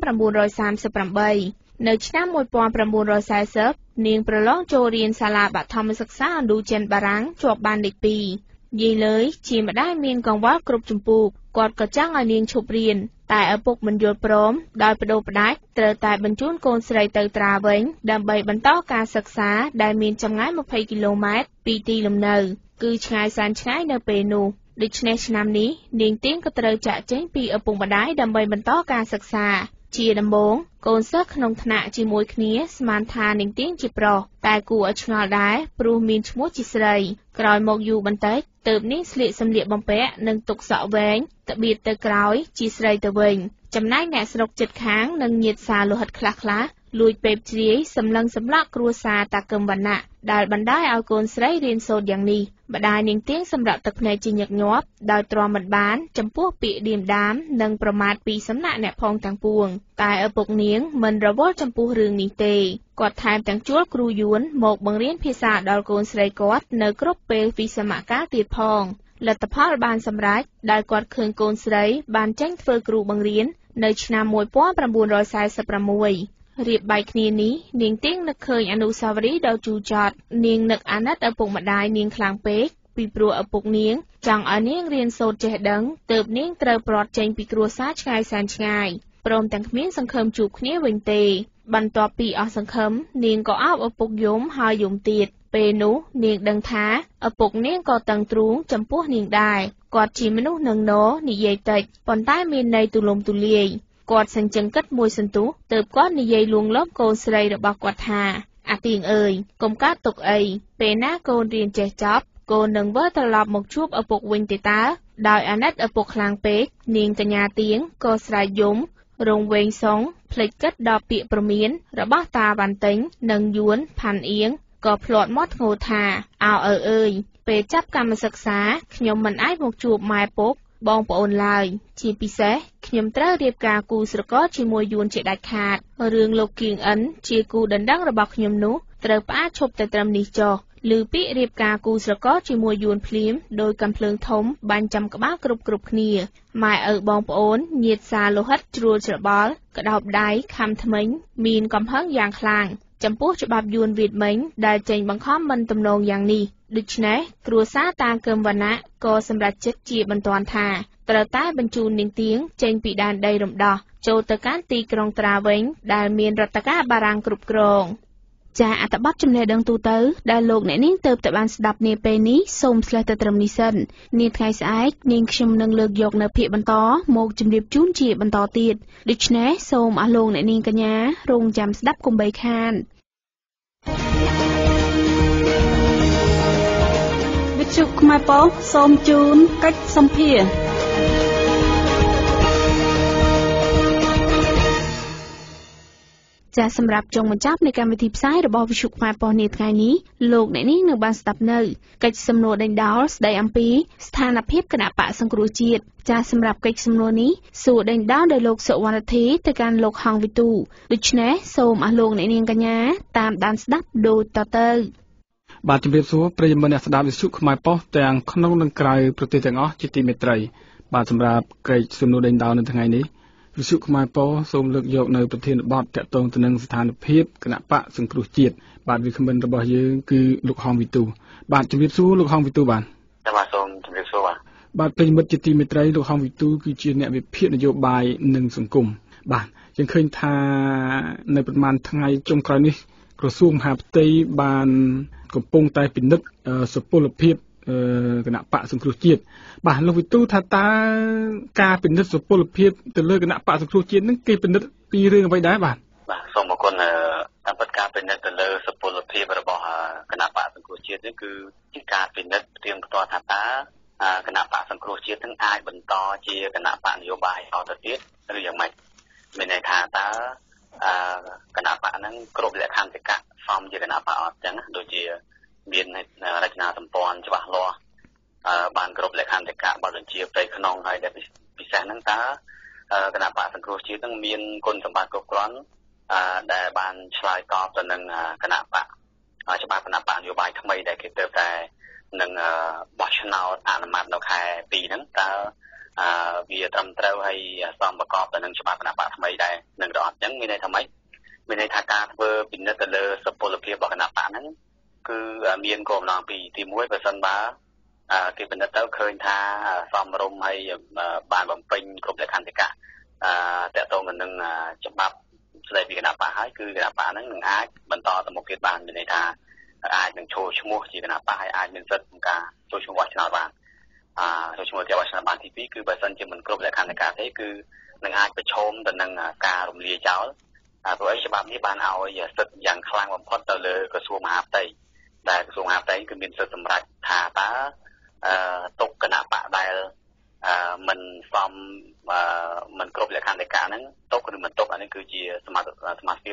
1938នៅឆ្នាំ1940នាងប្រឡងចូលរៀនសាលាបឋមសិក្សាឥណ្ឌូចិនបារាំងជាប់បានលេខ2យាយលើយជាម្ដាយមានកង្វល់គ្រប់ចម្ពោះគាត់ក៏ចង់ឲ្យនាងឈប់រៀនតែឪពុកមិនយល់ព្រមដោយបដូរផ្ដាច់ត្រូវតែបញ្ជូនកូនស្រីទៅត្រាវិញដើម្បីបន្តការសិក្សាដែលមានចម្ងាយ20គីឡូម៉ែត្រពីទីលំនៅគឺឆ្ងាយសែនឆ្ងាយនៅពេលនោះដូច្នេះឆ្នាំនេះនាងទៀងក៏ត្រូវចាក់ចេញពីឪពុកម្ដាយដើម្បីបន្តការសិក្សាជាដំបូងកូនសិស្សក្នុងថ្នាក់ជាមួយគ្នាស្មានថានាងទៀងជាប្រុសតែគួរឲ្យឆ្ងល់ដែរព្រោះមានឈ្មោះជាស្រីក្រោយមកយូរបន្តិចទើបនាងស្លៀកសម្លៀកបំពាក់និងទុកសក់វែងត្បៀតទៅក្រោយជាស្រីទៅវិញចំណែកអ្នកស្រុកជិតខាងនិងញាតិសាលោហិតខ្លះលួចពេបជ្រាយសម្លឹងសម្លាក់គ្រួសារតាកឹមវណ្ណៈដែលបណ្ដាលឲ្យកូនស្រីរៀនសូត្រយ៉ាងនេះម្ដាយនាងទៀងសម្រាប់ទឹកភ្នែកជាញឹកញាប់ដោយទ្រាំមិនបានចំពោះពាក្យឌៀមដាមនិងប្រមាថពីសំណាក់អ្នកផងទាំងពួងតែឪពុកនាងមិនរវល់ចំពោះរឿងនេះទេគាត់ថែមទាំងជួលគ្រូយួនមកបង្រៀនភាសាដល់កូនស្រីគាត់នៅគ្រប់ពេលវិសមកាលទៀតផងលទ្ធផលបានសម្រេចដែលគាត់ឃើញកូនស្រីបានចេញធ្វើគ្រូបង្រៀននៅឆ្នាំ1946រៀបបែកគ្នានេះនាងទៀងនឹកឃើញអនុស្សាវរីយ៍ដ៏ជូរចត់នាងនឹកអាណិតឪពុកម្ដាយនាងខ្លាំងពេកពីព្រោះឪពុកនាងចង់ឲ្យនាងរៀនសូត្រចេះដឹងទើបនាងត្រូវព្រាត់ចេញពីគ្រួសារឆ្ងាយសែនឆ្ងាយព្រមទាំងគ្មានសង្ឃឹមជួបគ្នាវិញទេបន្ទាប់ពីអស់សង្ឃឹមនាងក៏អោបឪពុកយំហើយយំទៀតពេលនោះនាងដឹងថាឪពុកនាងក៏តឹងទ្រូងចំពោះនាងដែរគាត់ជាមនុស្សនឹងណនិយាយតិចប៉ុន្តែមានន័យទូលំទូលាយគាត់សញ្ជឹងគិតមួយសន្ទុះទើបគាត់និយាយលួងលោមកូនស្រីរបស់គាត់ថាអាទៀងអើយកុំកើតទុកអីពេលណាកូនរៀនចេះចប់កូននឹងវិលត្រឡប់មកជួបឪពុកវិញទេតើដោយអាណិតឪពុកខ្លាំងពេកនាងកញ្ញាទៀងក៏ស្រែកយំរងវែងសងភ្លេចគិតដល់ពាក្យប្រមានរបស់តាវ៉ាន់តេងនិងយួនផាន់អៀងក៏ភ្លាត់មាត់ធ្ងោថាអើអើយពេលចាប់កម្មសិក្សាខ្ញុំមិនអាចមកជួបម៉ែពុកបងប្អូនឡើយជាពិសេសខ្ញុំត្រូវរៀបការគូស្រករជាមួយយួនជាដាច់ខាតរឿងលោកគៀងអិនជាគូដណ្ដឹងរបស់ខ្ញុំនោះត្រូវផ្អាកឈប់តែត្រឹមនេះចុះឮពាក្យរៀបការគូស្រករជាមួយយួនភ្លាមដោយកំភ្លើងធំបាញ់ចាំក្បាលគ្រប់គ្នាម៉ែឪបងប្អូនញាតិសាលោហិតជ្រួលច្របល់ក្តោបដៃខំថ្មិញមានកំហឹងយ៉ាងខ្លាំងចំពោះច្បាប់យួនវៀតមិញដែលចេញបង្ខំមិនទំនងយ៉ាងនេះដូច្នេះគ្រួសារតាកឹមវណ្ណៈក៏សម្រេចចិត្តជាបន្ទាន់ថាត្រូវតែបញ្ជូននាងទៀងចេញពីដែនដីរំដោះចូលទៅកាន់ទីក្រុងត្រាវិញដែលមានរដ្ឋការបារាំងគ្រប់គ្រងចាអត្ថបទចំណេះដឹងទូទៅដែលលោកអ្នកនាងទៅបានស្ដាប់នាពេលនេះសូមស្លេះទៅត្រឹមនេះសិននាថ្ងៃស្អែកនាងខ្ញុំនឹងលើកយកនៅភាគបន្តមកជម្រាបជូនជាបន្តទៀតដូច្នេះសូមអស់លោកអ្នកនាងកញ្ញារងចាំស្ដាប់កុំបីខានវិទ្យុខ្មែរប៉ុស្តិ៍សូមជូនកិច្ចសម្ភារចាសម្រាប់ចុងបញ្ចប់នៃកម្មវិធីផ្សាយរបស់វិទ្យុខ្មែរប៉ុស្តិ៍នាថ្ងៃនេះលោកអ្នកនាងនឹងបានស្ដាប់នៅកិច្ចសំណួរដេញដោលស្ដីអំពីស្ថានភាពគណៈបកសង្គ្រោះជាតិចាសម្រាប់កិច្ចសំណួរនេះសួរដេញដោលដោយលោកសុវណ្ណធីទៅកាន់លោកហងវិទូដូច្នេះសូមអស់លោកអ្នកនាងកញ្ញាតាមដានស្ដាប់ដូចតទៅបាទជម្រាបសួរប្រិយមិត្តអ្នកស្ដាប់វិទ្យុខ្មែរប៉ុស្តិ៍ទាំងក្នុងនិងក្រៅប្រទេសទាំងអស់ជាទីមេត្រីបាទសម្រាប់កិច្ចសំណួរដេញដោលនៅថ្ងៃនេះវិទ្យុខ្មែរប៉ុស្តិ៍សូមលើកយកនៅប្រធានបទទាក់ទងទៅនឹងស្ថានភាពគណៈបកសង្គ្រោះជាតិបាទវាគ្មិនរបស់យើងគឺលោកហងវិទូបាទជម្រាបសួរលោកហងវិទូបាទបាទសូមជម្រាបសួរបាទប្រិយមិត្តជាទីមេត្រីលោកហងវិទូគឺជាអ្នកវិភាគនយោបាយនិងសង្គមបាទយើងឃើញថានៅប្រហែលថ្ងៃចុងក្រោយនេះក្រសួងមហាផ្ទៃបានកំពុងតែពិនិត្យសុពលភាពគណៈបកសង្គ្រោះជាតិបាទលោកវិទូថាតើការពិនិត្យសុពលភាពទៅលើគណៈបកសង្គ្រោះជាតិនឹងគេពិនិត្យពីរឿងអ្វីដែរបាទសូមអរគុណតាមពិតការពិនិត្យទៅលើសុពលភាពរបស់គណៈបកសង្គ្រោះជាតិនេះគឺជាការពិនិត្យផ្ទៀងផ្ទាត់ថាតើគណៈបកសង្គ្រោះជាតិនឹងអាចបន្តជាគណៈបកនយោបាយតទៅទៀតឬយ៉ាងម៉េចមានន័យថាតើគណៈបកហ្នឹងគ្រប់លក្ខន្តិកៈសមជាគណៈបកអត់ចឹងដូចជាមានរចនាសម្ព័ន្ធច្បាស់លាស់បានគ្រប់លក្ខន្តិកៈបទបញ្ជាផ្ទៃក្នុងហើយដែលពិសេសហ្នឹងតើគណៈបកសង្គ្រោះជាតិនឹងមានគុណសម្បត្តិគ្រប់គ្រាន់ដែលបានឆ្លើយតបទៅនឹងគណៈបកច្បាប់គណៈបកនយោបាយថ្មីដែលគេទៅតែនឹងបោះឆ្នោតអនុម័តនៅខែ2ហ្នឹងតើវាត្រឹមត្រូវហើយសមប្រកបទៅនឹងច្បាប់គណៈបកថ្មីដែរនឹងរត់អញ្ចឹងមានន័យថាម៉េចមានន័យថាការធ្វើពិនិត្យទៅលើសុពលភាពរបស់គណៈបកហ្នឹងគឺមានគោលបំណងពីទី1បើសិនបើគេពិនិត្យទៅឃើញថាសមរម្យហើយបានបំពេញគ្រប់លក្ខន្តិកៈតកតងនឹងច្បាប់ស្តីពីគណៈបកហើយគឺគណៈបកហ្នឹងនឹងអាចបន្តទៅមុខទៀតបានមានន័យថាអាចនឹងចូលឈ្មោះជាគណៈបកហើយអាចមានសិទ្ធិក្នុងការចូលឈ្មោះបោះឆ្នោតបានចូលឈ្មោះជាបោះឆ្នោតបានទី2គឺបើសិនជាមិនគ្រប់លក្ខន្តិកៈទេគឺនឹងអាចប្រឈមទៅនឹងការរំលាយចោលព្រោះឯច្បាប់នេះបានឲ្យសិទ្ធិយ៉ាងខ្លាំងបំផុតទៅលើក្រសួងមហាផ្ទៃដែលក្រសួងមហាផ្ទៃគឺមានសិទ្ធិសម្រេចថាតើទុកគណៈបកដែលមិនសមមិនគ្រប់លក្ខន្តិកៈហ្នឹងទុកឬមិនទុកអានេះគឺជាសមត្ថភាពរបស់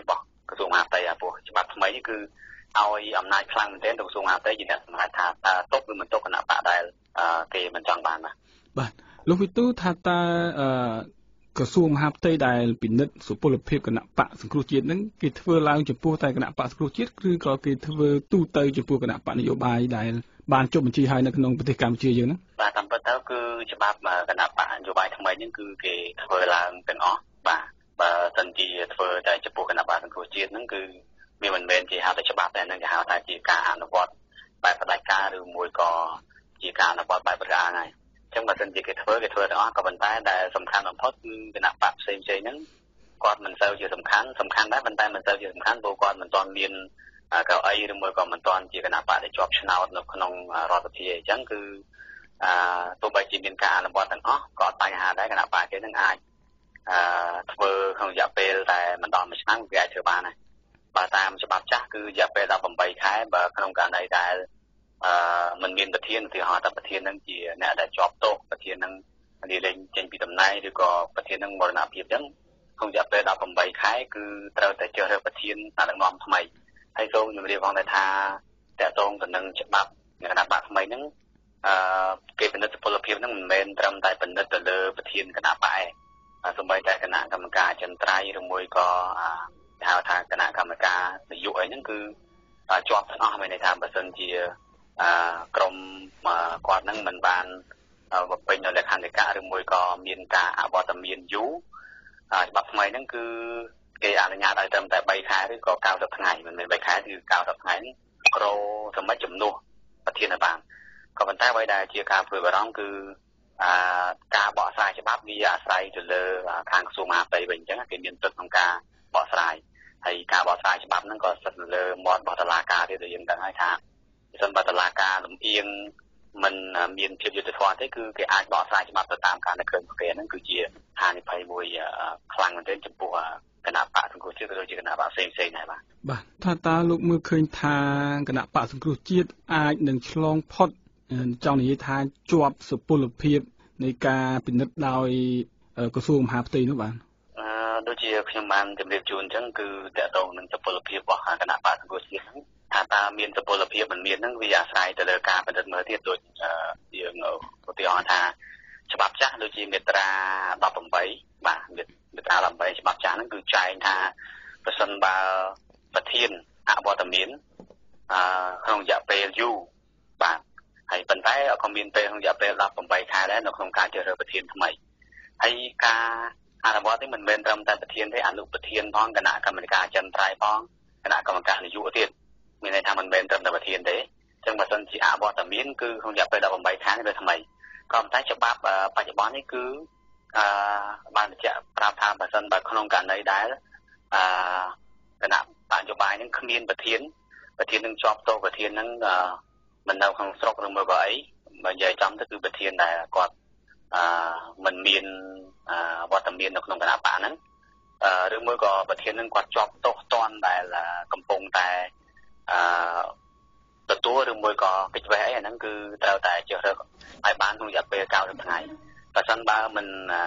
ក្រសួងមហាផ្ទៃព្រោះច្បាប់ថ្មីនេះគឺឲ្យអំណាចខ្លាំងមែនទែនទៅក្រសួងមហាផ្ទៃជាអ្នកសម្រេចថាតើទុកឬមិនទុកគណៈបកដែលគេមិនចង់បានបាទលោកវិទូថាតើក្រសួងមហាផ្ទៃដែលពិនិត្យសុពលភាពគណៈបកសង្គ្រោះជាតិនឹងគេធ្វើឡើងចំពោះតែគណៈបកសង្គ្រោះជាតិឬក៏គេធ្វើទូទៅចំពោះគណៈបកនយោបាយដែលបានចុះបញ្ជីឲ្យនៅក្នុងប្រទេសកម្ពុជាយើងហ្នឹងបាទតាមពិតទៅគឺច្បាប់គណៈបកនយោបាយថ្មីនេះគឺគេធ្វើឡើងទាំងអស់បាទបើសិនជាធ្វើតែចំពោះគណៈបកសង្គ្រោះជាតិហ្នឹងគឺវាមិនមែនជាហៅតែច្បាប់តែនឹងគេហៅថាជាការអនុវត្តបែបផ្ដាច់ការឬមួយក៏ជាការអនុវត្តបែបរាងហើយអញ្ចឹងបើសិនជាគេធ្វើទាំងអស់ក៏ប៉ុន្តែដែលសំខាន់បំផុតគឺគណៈបកផ្សេងៗហ្នឹងគាត់មិនសូវជាសំខាន់ដែរប៉ុន្តែមិនសូវជាសំខាន់ព្រោះគាត់មិនទាន់មានកៅអីឬមួយក៏មិនទាន់ជាគណៈបកដែលជាប់ឆ្នោតនៅក្នុងរដ្ឋសភាអញ្ចឹងគឺទោះបីជាមានការអនុវត្តទាំងអស់ក៏អត់បញ្ហាដែរគណៈបកគេនឹងអាចធ្វើក្នុងរយៈពេលតែមិនដល់1ឆ្នាំគេអាចធ្វើបានដែរបើតាមច្បាប់ចាស់គឺរយៈពេល18ខែបើក្នុងករណីដែលមិនមានប្រធានឧទាហរណ៍ថាប្រធាននឹងជាអ្នកដែលជាប់ទោសប្រធាននឹងលាលែងចេញពីតំណែងឬក៏ប្រធាននឹងមរណភាពអញ្ចឹងក្នុងរយៈពេល18ខែគឺត្រូវតែជ្រើសរើសប្រធានដឹកនាំថ្មីហើយសូមជម្រាបផងថាតកតងទៅនឹងច្បាប់គណៈបកថ្មីហ្នឹងគេពិនិត្យសុពលភាពហ្នឹងមិនមែនត្រឹមតែពិនិត្យទៅលើប្រធានគណៈបកឯងសូម្បីតែគណៈកម្មការចន្ទ្រៃឬមួយក៏ហៅថាគណៈកម្មការនយោបាយអីហ្នឹងគឺជាប់ទាំងអស់មានន័យថាបើសិនជាក្រុមគាត់ហ្នឹងមិនបានបំពេញនៅលក្ខន្តិកៈឬមួយក៏មានការអវត្តមានយូរច្បាប់ថ្មីហ្នឹងគឺគេអនុញ្ញាតឲ្យត្រឹមតែ3ខែឬក៏90ថ្ងៃមិនមែន3ខែគឺ90ថ្ងៃនេះក្រសម្រាប់ជំនួសប្រធានបានក៏ប៉ុន្តែអ្វីដែលជាការព្រួយបារម្ភគឺការបកស្រាយច្បាប់វាអាស្រ័យទៅលើខាងក្រសួងមហាផ្ទៃវិញអញ្ចឹងគេមានទឹកក្នុងការបកស្រាយហើយការបកស្រាយច្បាប់ហ្នឹងក៏ស្ថិតនៅលើមាត់របស់តុលាការទៀតដែលយើងដឹងហើយថាបើសិនបើតុលាការលំអៀងមិនមានភាពយុត្តិធម៌ទេគឺគេអាចបកស្រាយច្បាប់ទៅតាមការនឹកឃើញរបស់គេហ្នឹងគឺជាហានិភ័យមួយខ្លាំងមែនទែនចំពោះគណៈបកសង្គ្រោះជាតិឬជាគណៈបកផ្សេងៗដែរបាទថាតើលោកមើលឃើញថាគណៈបកសង្គ្រោះជាតិអាចនឹងឆ្លងផុតចង់និយាយថាជាប់សុពលភាពនៃការពិនិត្យដោយក្រសួងមហាផ្ទៃនោះបាទដូចជាខ្ញុំបានជម្រាបជូនអញ្ចឹងគឺតកតងនឹងសុពលភាពរបស់គណៈបកសង្គ្រោះជាតិហ្នឹងថាតើមានសុពលភាពមិនមានហ្នឹងវាអាស្រ័យទៅលើការពិនិត្យមើលទៀតដូចយើងឧទាហរណ៍ថាច្បាប់ចាស់ដូចជាមាត្រា18បាទមាត្រា18ច្បាប់ចាស់ហ្នឹងគឺចែងថាប្រសិនបើប្រធានអវត្តមានក្នុងរយៈពេលយូរបាទហើយប៉ុន្តែក៏មានពេលក្នុងរយៈពេល18ខែដែរនៅក្នុងការជ្រើសរើសប្រធានថ្មីហើយការអនុវត្តនេះមិនមែនត្រឹមតែប្រធានទេអនុប្រធានផងគណៈកម្មការចន្ទ្រៃផងគណៈកម្មការនយោបាយទៀតមានន័យថាមិនមែនត្រឹមតែប្រធានទេអញ្ចឹងបើសិនជាអវត្តមានគឺក្នុងរយៈពេល18ខែនេះថ្មីក៏ប៉ុន្តែច្បាប់បច្ចុប្បន្ននេះគឺបានបញ្ជាក់ប្រាប់ថាបើសិនបើក្នុងករណីដែលគណៈបច្ចុប្បន្ននេះគ្មានប្រធាននឹងជាប់ទោសប្រធាននឹងមិននៅក្នុងស្រុកឬមួយក៏អីបើនិយាយចំទៅគឺប្រធានដែលគាត់មិនមានវត្តមាននៅក្នុងគណៈបកហ្នឹងឬមួយក៏ប្រធាននឹងគាត់ជាប់ទោសតន់ដែលកំពុងតែទទួលឬមួយក៏កិច្ចវេះអីអាហ្នឹងគឺត្រូវតែជ្រើសរើសឲ្យបានក្នុងរយៈពេល90ថ្ងៃបើសិនបើមិន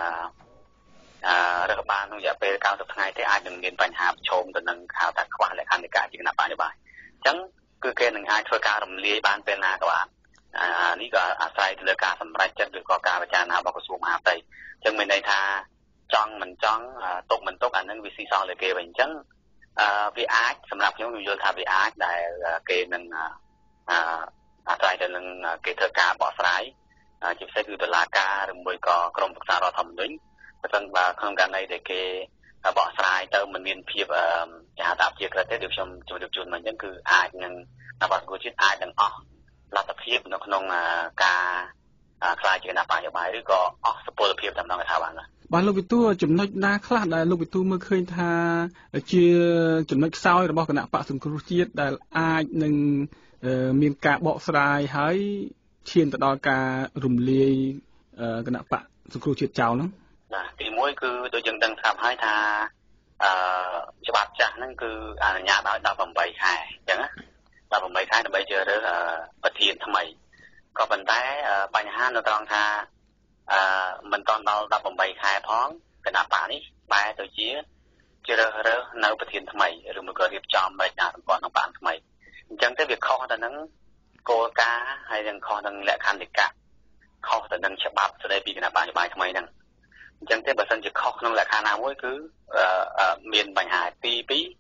រើសបានក្នុងរយៈពេល90ថ្ងៃទេអាចនឹងមានបញ្ហាប្រឈមទៅនឹងហៅថាខ្វះលក្ខន្តិកៈជាគណៈបកនយោបាយអញ្ចឹងគឺគេនឹងអាចធ្វើការរំលាយបានពេលណាក៏បាននេះក៏អាស្រ័យទៅលើការសម្រេចចិត្តឬក៏ការពិចារណារបស់ក្រសួងមហាផ្ទៃអញ្ចឹងមានន័យថាចង់មិនចង់ទុកមិនទុកអានឹងវាស៊ីសងលើគេវិញអញ្ចឹងវាអាចសម្រាប់ខ្ញុំយល់ថាវាអាចដែលគេនឹងអាស្រ័យទៅនឹងគេធ្វើការបកស្រាយជាពិសេសគឺតុលាការឬមួយក៏ក្រមប្រឹក្សារដ្ឋធម្មនុញ្ញបើមិនបើក្នុងករណីដែលគេបកស្រាយទៅមិនមានភាពជាហៅថាជាក្រិតទេដូចខ្ញុំជម្រាបជូនមកអញ្ចឹងគឺអាចនឹងបកស្រាយជាតិអាចនឹងអស់លទ្ធភាពនៅក្នុងការខ្លាយជាគណៈបកនយោបាយឬក៏អស់សុពលភាពតាមដងថាបានបាទលោកវិទូចំណុចណាខ្លះដែលលោកវិទូមើលឃើញថាជាចំណុចខ្សោយរបស់គណៈបកសង្គ្រោះជាតិដែលអាចនឹងមានការបកស្រាយហើយឈានទៅដល់ការរំលាយគណៈបកសង្គ្រោះជាតិចោលហ្នឹងបាទទីមួយគឺដូចយើងដឹងស្រាប់ហើយថាច្បាប់ចាស់ហ្នឹងគឺអនុញ្ញាតឲ្យ18ខែអញ្ចឹងណា18ខែដើម្បីជ្រើសរើសប្រធានថ្មីក៏ប៉ុន្តែបញ្ហានៅត្រង់ថាមិនតាន់ដល់18ខែផងគណៈបកនេះបែរទៅជាជារើសនៅប្រធានថ្មីឬមួយក៏រៀបចំរចនាសម្ព័ន្ធក្នុងបានថ្មីអញ្ចឹងទៅវាខុសទៅនឹងគោលការណ៍ហើយនឹងខុសនឹងលក្ខន្តិកៈខុសទៅនឹងច្បាប់ស្តីពីគណៈបកនយោបាយថ្មីហ្នឹងអញ្ចឹងទេបើសិនជាខុសក្នុងលក្ខខណ្ឌណាមួយគឺមានបញ្ហាទី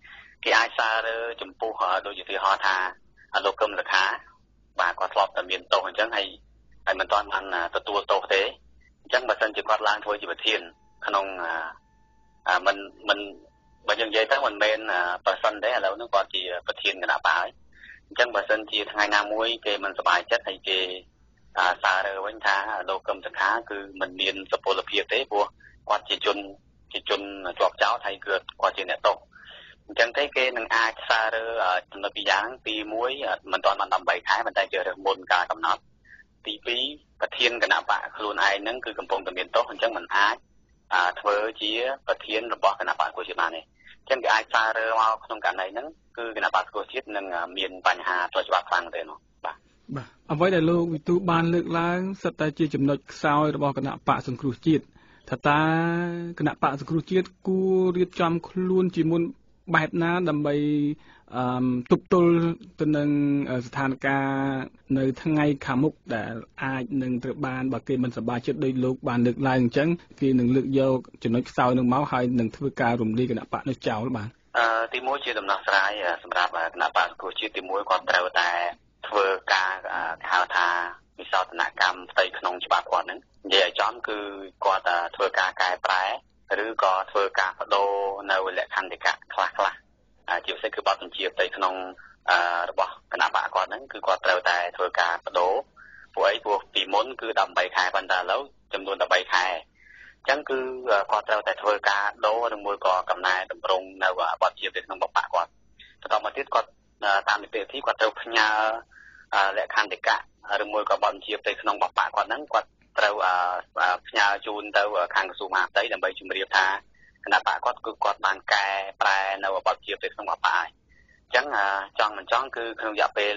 2គេអាចសាររើចំពោះដូចជាទីហោថាលោកកឹមសុខាបាទគាត់ធ្លាប់តែមានទោសអញ្ចឹងហើយមិនទាន់បានទទួលទោសទេអញ្ចឹងបើសិនជាគាត់ឡើងធ្វើជាប្រធានក្នុងមិនបើយើងនិយាយទៅមិនមែនប្រសិនទេឥឡូវហ្នឹងគាត់ជាប្រធានគណៈបកហើយអញ្ចឹងបើសិនជាថ្ងៃណាមួយគេមិនសប្បាយចិត្តហើយគេសាររើវិញថាលោកកឹមសុខាគឺមិនមានសុពលភាពទេព្រោះគាត់ជាជនជាប់ចោទហើយគាត់ជាអ្នកទោសអញ្ចឹងទេគេនឹងអាចសាររើចំណុចពីរយ៉ាងទី1មិនទាន់បាន18ខែប៉ុន្តែជារើមុនការកំណត់ទី2ប្រធានគណៈបកខ្លួនឯងហ្នឹងគឺកំពុងតែមានទោសអញ្ចឹងមិនអាចធ្វើជាប្រធានរបស់គណៈបកប្រជាបានទេអញ្ចឹងគេអាចសាររើមកក្នុងករណីហ្នឹងគឺគណៈបកប្រជាជាតិនឹងមានបញ្ហាផ្លូវច្បាប់ខ្លាំងទេនោះបាទអ្វីដែលលោកវិទូបានលើកឡើងសិតតែជាចំណុចខ្សោយរបស់គណៈបកសង្គ្រោះជាតិថាតើគណៈបកសង្គ្រោះជាតិគួររៀបចំខ្លួនជាមុនបែបណាដើម្បីទប់ទល់ទៅនឹងស្ថានភាពនៅថ្ងៃខាងមុខដែលអាចនឹងត្រូវបានបើគេមិនសប្បាយចិត្តដោយលោកបានលើកឡើងអញ្ចឹងគេនឹងលើកយកចំណុចខ្សោយនឹងមកហើយនឹងធ្វើការរំលាយគណៈបកនោះចោលបាទទី1ជាដំណោះស្រាយសម្រាប់គណៈបកសង្គ្រោះជាតិទី1គាត់ត្រូវតែធ្វើការហៅថាវិសោធនកម្មផ្ទៃក្នុងច្បាប់គាត់ហ្នឹងនិយាយឲ្យចំគឺគាត់ធ្វើការកែប្រែឬក៏ធ្វើការបដូរនៅលក្ខន្តិកៈខ្លះជាពិសេសគឺបទបញ្ជាផ្ទៃក្នុងរបស់គណៈបកគាត់ហ្នឹងគឺគាត់ត្រូវតែធ្វើការបដូរព្រោះពីមុនគឺ18ខែប៉ុន្តែឥឡូវចំនួន13ខែអញ្ចឹងគឺគាត់ត្រូវតែធ្វើការដូរឬមួយក៏កំណែតម្រង់នៅបទជាផ្ទៃក្នុងរបស់បកគាត់បន្តមកទៀតគាត់តាមនីតិវិធីគាត់ត្រូវផ្ញើលក្ខន្តិកៈឬមួយក៏បទបញ្ជាផ្ទៃក្នុងរបស់បកគាត់ហ្នឹងគាត់ត្រូវផ្ញើជូនទៅខាងក្រសួងមហាផ្ទៃដើម្បីជម្រាបថាគណៈបកគាត់គឺគាត់បានកែប្រែនៅបទជាផ្ទៃក្នុងរបស់បកហើយអញ្ចឹងចង់មិនចង់គឺក្នុងរយៈពេល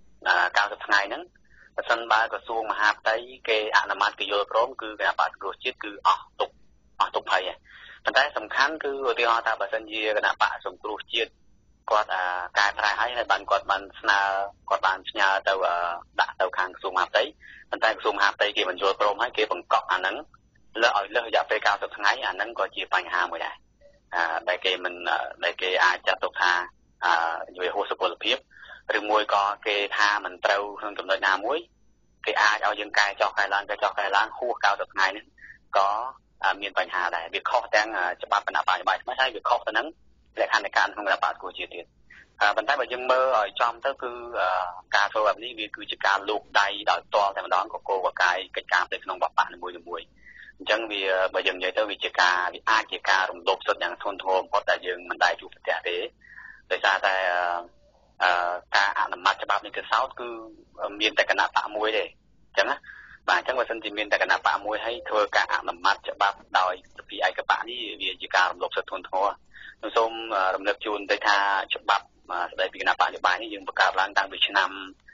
90ថ្ងៃហ្នឹងបើសិនបើក្រសួងមហាផ្ទៃគេអនុម័តគេយល់ព្រមគឺគណៈបកសង្គ្រោះជាតិគឺអស់ទុកភ័យហើយប៉ុន្តែសំខាន់គឺឧទាហរណ៍ថាបើសិនជាគណៈបកសង្គ្រោះជាតិគាត់កែប្រែហើយបានគាត់បានស្នើគាត់បានផ្ញើទៅដាក់ទៅខាងក្រសួងមហាផ្ទៃប៉ុន្តែក្រសួងមហាផ្ទៃគេមិនយល់ព្រមហើយគេបង្កប់អាហ្នឹងលើរយៈពេល90ថ្ងៃអាហ្នឹងក៏ជាបញ្ហាមួយដែរដែលគេអាចចាត់ទុកថាវាហួសសុពលភាពឬមួយក៏គេថាមិនត្រូវក្នុងចំណុចណាមួយគេអាចឲ្យយើងកែចោះកែឡើងហួស90ថ្ងៃនេះក៏មានបញ្ហាដែរវាខុសទាំងច្បាប់គណៈបកនយោបាយថ្មីហើយវាខុសទៅនឹងលក្ខន្តិកៈក្នុងគណៈបកសង្គ្រោះជាតិទៀតប៉ុន្តែបើយើងមើលឲ្យចំទៅគឺការធ្វើបែបនេះវាគឺជាការលូកដៃដោយផ្ទាល់តែម្ដងក៏គោលកាយកិច្ចការផ្ទៃក្នុងបកនីមួយអញ្ចឹងវាបើយើងនិយាយទៅវាអាចជាការរំលោភសិទ្ធិយ៉ាងធ្ងន់ធ្ងរបំផុតដែលយើងមិនដែលជួបប្រទះទេដោយសារតែការអនុម័តច្បាប់នេះទៅសោតគឺមានតែគណៈបកមួយទេអញ្ចឹងណាបាទអញ្ចឹងបើសិនជាមានតែគណៈបកមួយហើយធ្វើការអនុម័តច្បាប់ដោយពីឯកបកនេះវាជាការរំលោភសិទ្ធិធ្ងន់ធ្ងរខ្ញុំសូមរំលឹកជូនទៅថាច្បាប់ស្ដីពីគណៈបកនយោបាយនេះយើងបង្កើតឡើងតាំងពីឆ្នាំ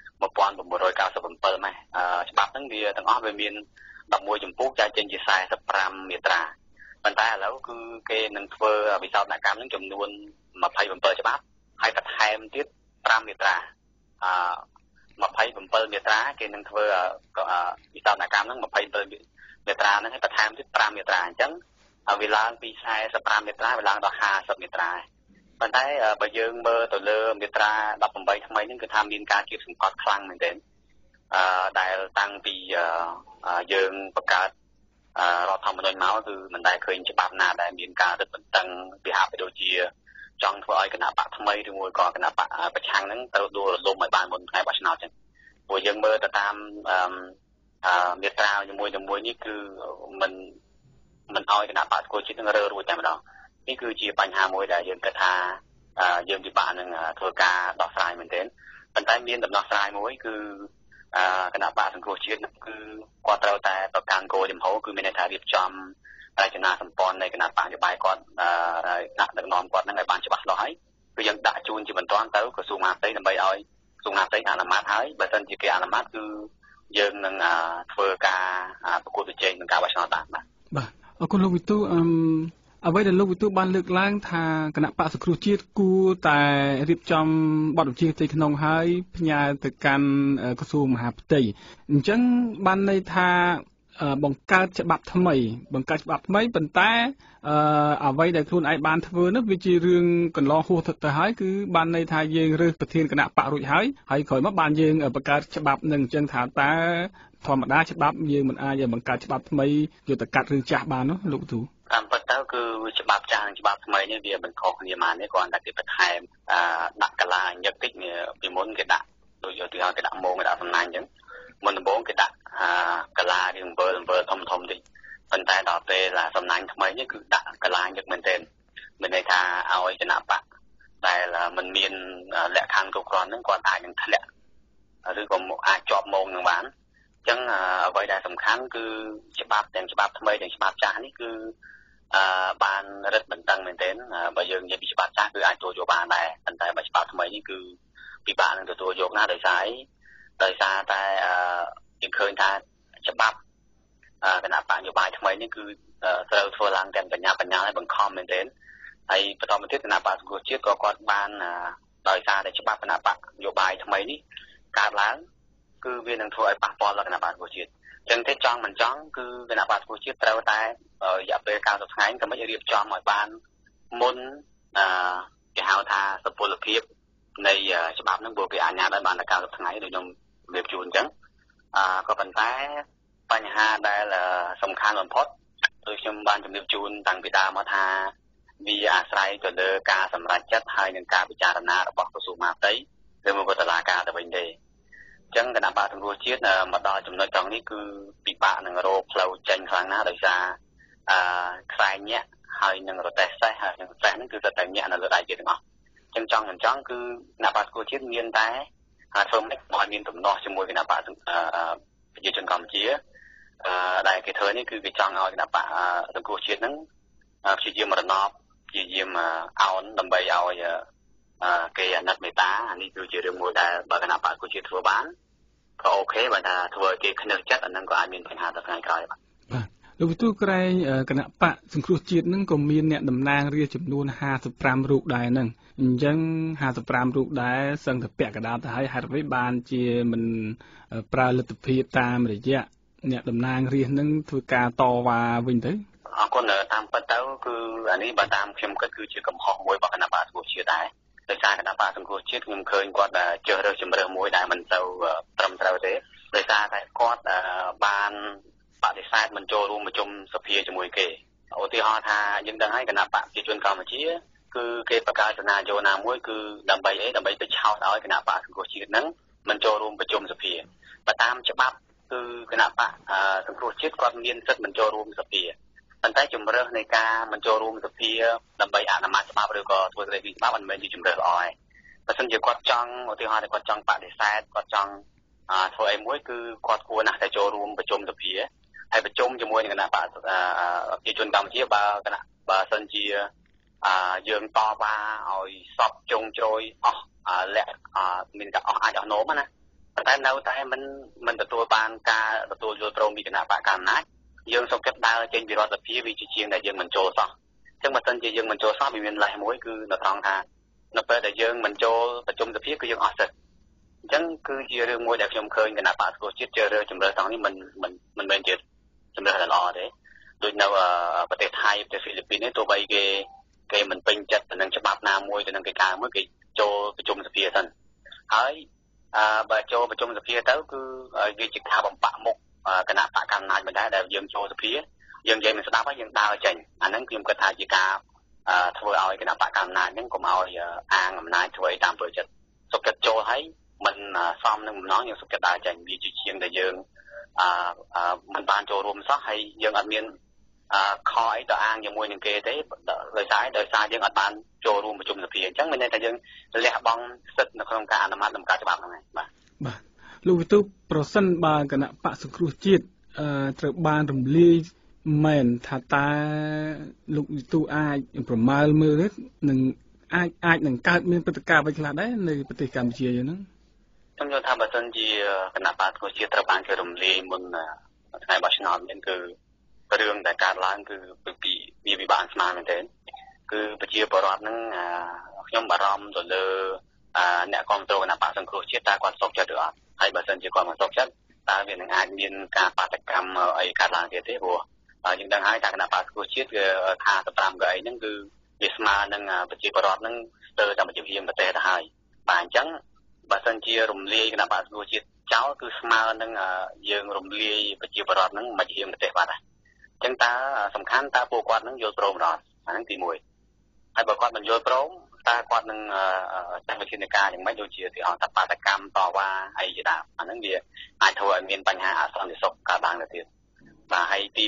1997ម៉េចច្បាប់ហ្នឹងវាទាំងអស់វាមាន11ជំពូកចែកចេញជា45មាត្រាប៉ុន្តែឥឡូវគឺគេនឹងធ្វើវិសោធនកម្មហ្នឹងចំនួន27ច្បាប់ហើយបន្ថែមទៀត5មាត្រា27មាត្រាគេនឹងធ្វើវិសោធនកម្មហ្នឹង27មាត្រាហ្នឹងហើយបន្ថែមទៀត5មាត្រាអញ្ចឹងវាឡើងពី45មាត្រាវាឡើងដល់50មាត្រាប៉ុន្តែបើយើងមើលទៅលើមាត្រា18ថ្មីហ្នឹងគឺថាមានការគៀបសង្កត់ខ្លាំងមែនទែនដែលតាំងពីយើងបង្កើតរដ្ឋធម្មនុញ្ញមកគឺមិនដែលឃើញច្បាប់ណាដែលមានការរឹតបន្តឹងពីហាក់បីដូចជាចង់ធ្វើឲ្យគណៈបកថ្មីឬមួយក៏គណៈបកប្រឆាំងហ្នឹងទៅដួលរលំឲ្យបានមុនថ្ងៃបោះឆ្នោតចឹងព្រោះយើងមើលទៅតាមមាត្រាមួយនេះគឺមិនឲ្យគណៈបកគោលជាតិនឹងរើរួចតែម្ដងនេះគឺជាបញ្ហាមួយដែលយើងគិតថាយើងពិបាកនឹងធ្វើការដោះស្រាយមែនទែនប៉ុន្តែមានដំណោះស្រាយមួយគឺគណៈបកសង្គ្រោះជាតិគឺគាត់ត្រូវតែប្រកាន់គោលជំហរគឺមានន័យថារៀបចំរចនាសម្ព័ន្ធនៃគណៈបកនយោបាយគាត់ដាក់ដឹកនាំគាត់នឹងឲ្យបានច្បាស់លាស់ហើយគឺយើងដាក់ជូនជាបន្តទៅក្រសួងមហាផ្ទៃដើម្បីឲ្យក្រសួងមហាផ្ទៃអនុម័តហើយបើសិនជាគេអនុម័តគឺយើងនឹងធ្វើការប្រកួតប្រជែងក្នុងការបោះឆ្នោតបាទអរគុណលោកវិទូអ្វីដែលលោកវិទូបានលើកឡើងថាគណៈបក្សសង្គ្រោះជាតិគួរតែរៀបចំបទបញ្ជាផ្ទៃក្នុងហើយផ្ញើទៅកាន់ក្រសួងមហាផ្ទៃអញ្ចឹងបានន័យថាបង្កើតច្បាប់ថ្មីប៉ុន្តែអ្វីដែលខ្លួនឯងបានធ្វើនោះវាជារឿងកន្លងហួសទៅហើយគឺបានន័យថាយើងរើសប្រធានគណៈបករួចហើយក្រោយមកបានយើងបង្កើតច្បាប់នឹងអញ្ចឹងថាតើធម្មតាច្បាប់យើងមិនអាចបង្កើតច្បាប់ថ្មីយកទៅកាត់រឿងចាស់បាននោះលោកទូតាមពិតទៅគឺច្បាប់ចាស់និងច្បាប់ថ្មីនេះវាមិនខុសគ្នាប៉ុន្មានទេគ្រាន់តែគេបន្ថែមដាក់កលាញឹកតិចពីមុនគេដាក់ដូចឧទាហរណ៍គេដាក់ម៉ោងគេដាក់សំណាញ់អញ្ចឹងមុនដំបូងគេដាក់កលារៀងអំពើធំតិចប៉ុន្តែដល់ពេលសំណាញ់ថ្មីនេះគឺដាក់កលាញឹកមែនទែនមានន័យថាឲ្យគណៈបកដែលមិនមានលក្ខខណ្ឌគ្រប់គ្រាន់ហ្នឹងគាត់អាចនឹងធ្លាក់ឬក៏អាចជាប់ម៉ោងនឹងបានអញ្ចឹងអ្វីដែលសំខាន់គឺច្បាប់ទាំងច្បាប់ថ្មីទាំងច្បាប់ចាស់នេះគឺបានរឹតបន្តឹងមែនទែនបើយើងនិយាយពីច្បាប់ចាស់គឺអាចទទួលយកបានដែរប៉ុន្តែបើច្បាប់ថ្មីនេះគឺពិបាកនឹងទទួលយកណាដោយសារតែយើងឃើញថាច្បាប់គណៈបកនយោបាយថ្មីនេះគឺត្រូវធ្វើឡើងទាំងបញ្ញាឲ្យបង្ខំមែនទែនហើយបន្តមកទៀតគណៈបកសង្គ្រោះជាតិក៏គាត់បានដោយសារតែច្បាប់គណៈបកនយោបាយថ្មីនេះកើតឡើងគឺវានឹងធ្វើឲ្យប៉ះពាល់ដល់គណៈបកសង្គ្រោះជាតិអញ្ចឹងទេចង់មិនចង់គឺគណៈបកសង្គ្រោះជាតិត្រូវតែរយៈពេល90ថ្ងៃក៏មិនរៀបចំឲ្យបានមុនគេហៅថាសុពលភាពនៃច្បាប់នឹងព្រោះវាអនុញ្ញាតឲ្យបានតែ90ថ្ងៃដូចខ្ញុំជម្រាបជូនអញ្ចឹងក៏ប៉ុន្តែបញ្ហាដែលសំខាន់បំផុតដូចខ្ញុំបានជម្រាបជូនតាំងពីដើមមកថាវាអាស្រ័យទៅលើការសម្រេចចិត្តហើយនឹងការពិចារណារបស់ក្រសួងមហាផ្ទៃឬមកតុលាការទៅវិញទេអញ្ចឹងគណៈបកសង្គ្រោះជាតិមកដល់ចំណុចត្រង់នេះគឺពិបាកនឹងរកផ្លូវចេញខ្លាំងណាស់ដោយសារខ្សែញាក់ហើយនឹងរទេះសេះហើយនឹងសេះហ្នឹងគឺទៅតែញាក់នៅលើដៃគេទាំងអស់អញ្ចឹងចង់មិនចង់គឺគណៈបកសង្គ្រោះជាតិមានតែធ្វើមិនឲ្យមានទំនាស់ជាមួយគណៈបកប្រជាជនកម្ពុជាដែលគេធ្វើនេះគឺគេចង់ឲ្យគណៈបកសង្គ្រោះជាតិហ្នឹងព្យាយាមរណបព្យាយាមអោនដើម្បីឲ្យគេអាណិតមេត្តាអានេះគឺជារឿងមួយដែលបើគណៈបកសង្គ្រោះជាតិធ្វើបានក៏អូខេបើថាធ្វើឲ្យគេខ្នើសចិត្តអាហ្នឹងក៏អាចមានបញ្ហាទៅថ្ងៃក្រោយបាទលោកវិទូក្រែងគណៈបកសង្គ្រោះជាតិហ្នឹងក៏មានអ្នកតំណាងរាស្ត្រចំនួន55រូបដែរហ្នឹងអញ្ចឹង55រូបដែរសឹងតែពាក់កណ្ដាលទៅហើយហេតុអ្វីបានជាមិនប្រើលទ្ធភាពតាមរយៈអ្នកតំណាងរាស្ត្រហ្នឹងធ្វើការតវ៉ាវិញទៅអរគុណតាមពិតទៅគឺអានេះបើតាមខ្ញុំគិតគឺជាកំហុសមួយរបស់គណៈបកសង្គ្រោះជាតិដែរដោយសារគណៈបកសង្គ្រោះជាតិខ្ញុំឃើញគាត់ជ្រើសរើសជំរើសមួយដែលមិនទៅត្រឹមត្រូវទេដោយសារតែគាត់បានបដិសេធមិនចូលរួមប្រជុំសភាជាមួយគេឧទាហរណ៍ថាយើងដឹងហើយគណៈបកប្រជាជនកម្ពុជាគឺគេបង្កើតសេនាយោណាមួយគឺដើម្បីទៅឆោតឲ្យគណៈបកសង្គ្រោះជាតិហ្នឹងមិនចូលរួមប្រជុំសភាបើតាមច្បាប់គឺគណៈបកសង្គ្រោះជាតិគាត់មានសិទ្ធិមិនចូលរួមសភាប៉ុន្តែជំរើសនៃការមិនចូលរួមសភាដើម្បីអនុម័តច្បាប់ឬក៏ធ្វើសេរីពីច្បាប់មិនមែនជាជំរើសល្អទេបើមិនជាគាត់ចង់ឧទាហរណ៍ថាគាត់ចង់បដិសេធគាត់ចង់ធ្វើអីមួយគឺគាត់គួរណាស់តែចូលរួមប្រជុំសភាហើយប្រជុំជាមួយនឹងគណៈបកប្រជាជនកម្ពុជាបើសិនជាយើងតបឲ្យសពជងជ្រោយអស់មានតែអស់អាចអស់នោមណាប៉ុន្តែនៅតែមិនទទួលបានការទទួលយល់ព្រមពីគណៈបកកណ្ដាលអំណាចយើងសុខចិត្តដើរចេញពីរដ្ឋសភាវាជាជាងដែលយើងមិនចូលសោះអញ្ចឹងបើសិនជាយើងមិនចូលសោះវាមានលេសមួយគឺនៅត្រង់ថានៅពេលដែលយើងមិនចូលប្រជុំសភាគឺយើងអស់សិទ្ធិអញ្ចឹងគឺជារឿងមួយដែលខ្ញុំឃើញគណៈបកសង្គ្រោះជាតិជ្រើសរើសជំរើសត្រង់នេះមិនមែនជាជំរើសដែលល្អទេដូចនៅប្រទេសថៃប្រទេសហ្វីលីពីននេះទោះបីគេមិនពេញចិត្តទៅនឹងច្បាប់ណាមួយទៅនឹងកិច្ចការមួយគេចូលប្រជុំសភាសិនហើយបើចូលប្រជុំសភាទៅគឺវាជាការបំបាក់មុខគណៈបកកណ្ដាលអំណាចមិនដែរដែលយើងចូលសភាយើងនិយាយមិនស្ដាប់ហើយយើងដើរចេញអាហ្នឹងខ្ញុំគិតថាជាការធ្វើឲ្យគណៈបកកណ្ដាលអំណាចហ្នឹងកុំឲ្យអាងអំណាចធ្វើឲ្យតាមពលចិត្តសុខចិត្តចូលហើយមិនសមនឹងបំណងយើងសុខចិត្តដើរចេញវាជាជាងដែលយើងមិនបានចូលរួមសោះហើយយើងអត់មានខអីទៅអាងជាមួយនឹងគេទេដោយសារយើងអត់បានចូលរួមប្រជុំសភាអញ្ចឹងមានន័យថាយើងលះបង់សិទ្ធិនៅក្នុងការអនុម័តដំណើរច្បាប់ហ្នឹងហើយបាទលោកវិទូប្រសិនបើគណៈបកសង្គ្រោះជាតិត្រូវបានរំលាយមែនថាតើលោកវិទូអាចប្រមាលមើលនឹងអាចនឹងកើតមានព្រឹត្តិការណ៍អ្វីខ្លះដែរនៅប្រទេសកម្ពុជាយើងហ្នឹងខ្ញុំយល់ថាបើសិនជាគណៈបកសង្គ្រោះជាតិត្រូវបានគេរំលាយមុនថ្ងៃបោះឆ្នោតនេះគឺរឿងដែលកើតឡើងគឺពីវាពិបាកស្មានមែនទេគឺប្រជាពលរដ្ឋហ្នឹងខ្ញុំបារម្ភទៅលើអ្នកគ្រប់គ្រងគណៈបកសង្គ្រោះជាតិតើគាត់សុខចិត្តឬអត់ហើយបើសិនជាគាត់មិនសុខចិត្តតើវានឹងអាចមានការបាតកម្មអីកើតឡើងទៀតទេព្រោះយើងដឹងហើយថាគណៈបកសង្គ្រោះជាតិគឺថា15កៅអីហ្នឹងគឺវាស្មើនឹងប្រជាពលរដ្ឋហ្នឹងស្ទើរតែមួយជាប្រទេសទៅហើយបាទអញ្ចឹងបើសិនជារំលាយគណៈបកសង្គ្រោះជាតិចោលគឺស្មើនឹងយើងរំលាយប្រជាពលរដ្ឋហ្នឹងមួយជាប្រទេសបាត់ហើយអញ្ចឹងតើសំខាន់តើពួកគាត់នឹងយល់ព្រមអត់អាហ្នឹងទី1ហើយបើគាត់មិនយល់ព្រមតើគាត់នឹងចាត់វិធានការយ៉ាងម៉េចដូចជាទីអង្គបាតកម្មតវ៉ាអីជាដើមអាហ្នឹងវាអាចធ្វើឲ្យមានបញ្ហាអសន្តិសុខកើតឡើងទៅទៀតបាទហើយទី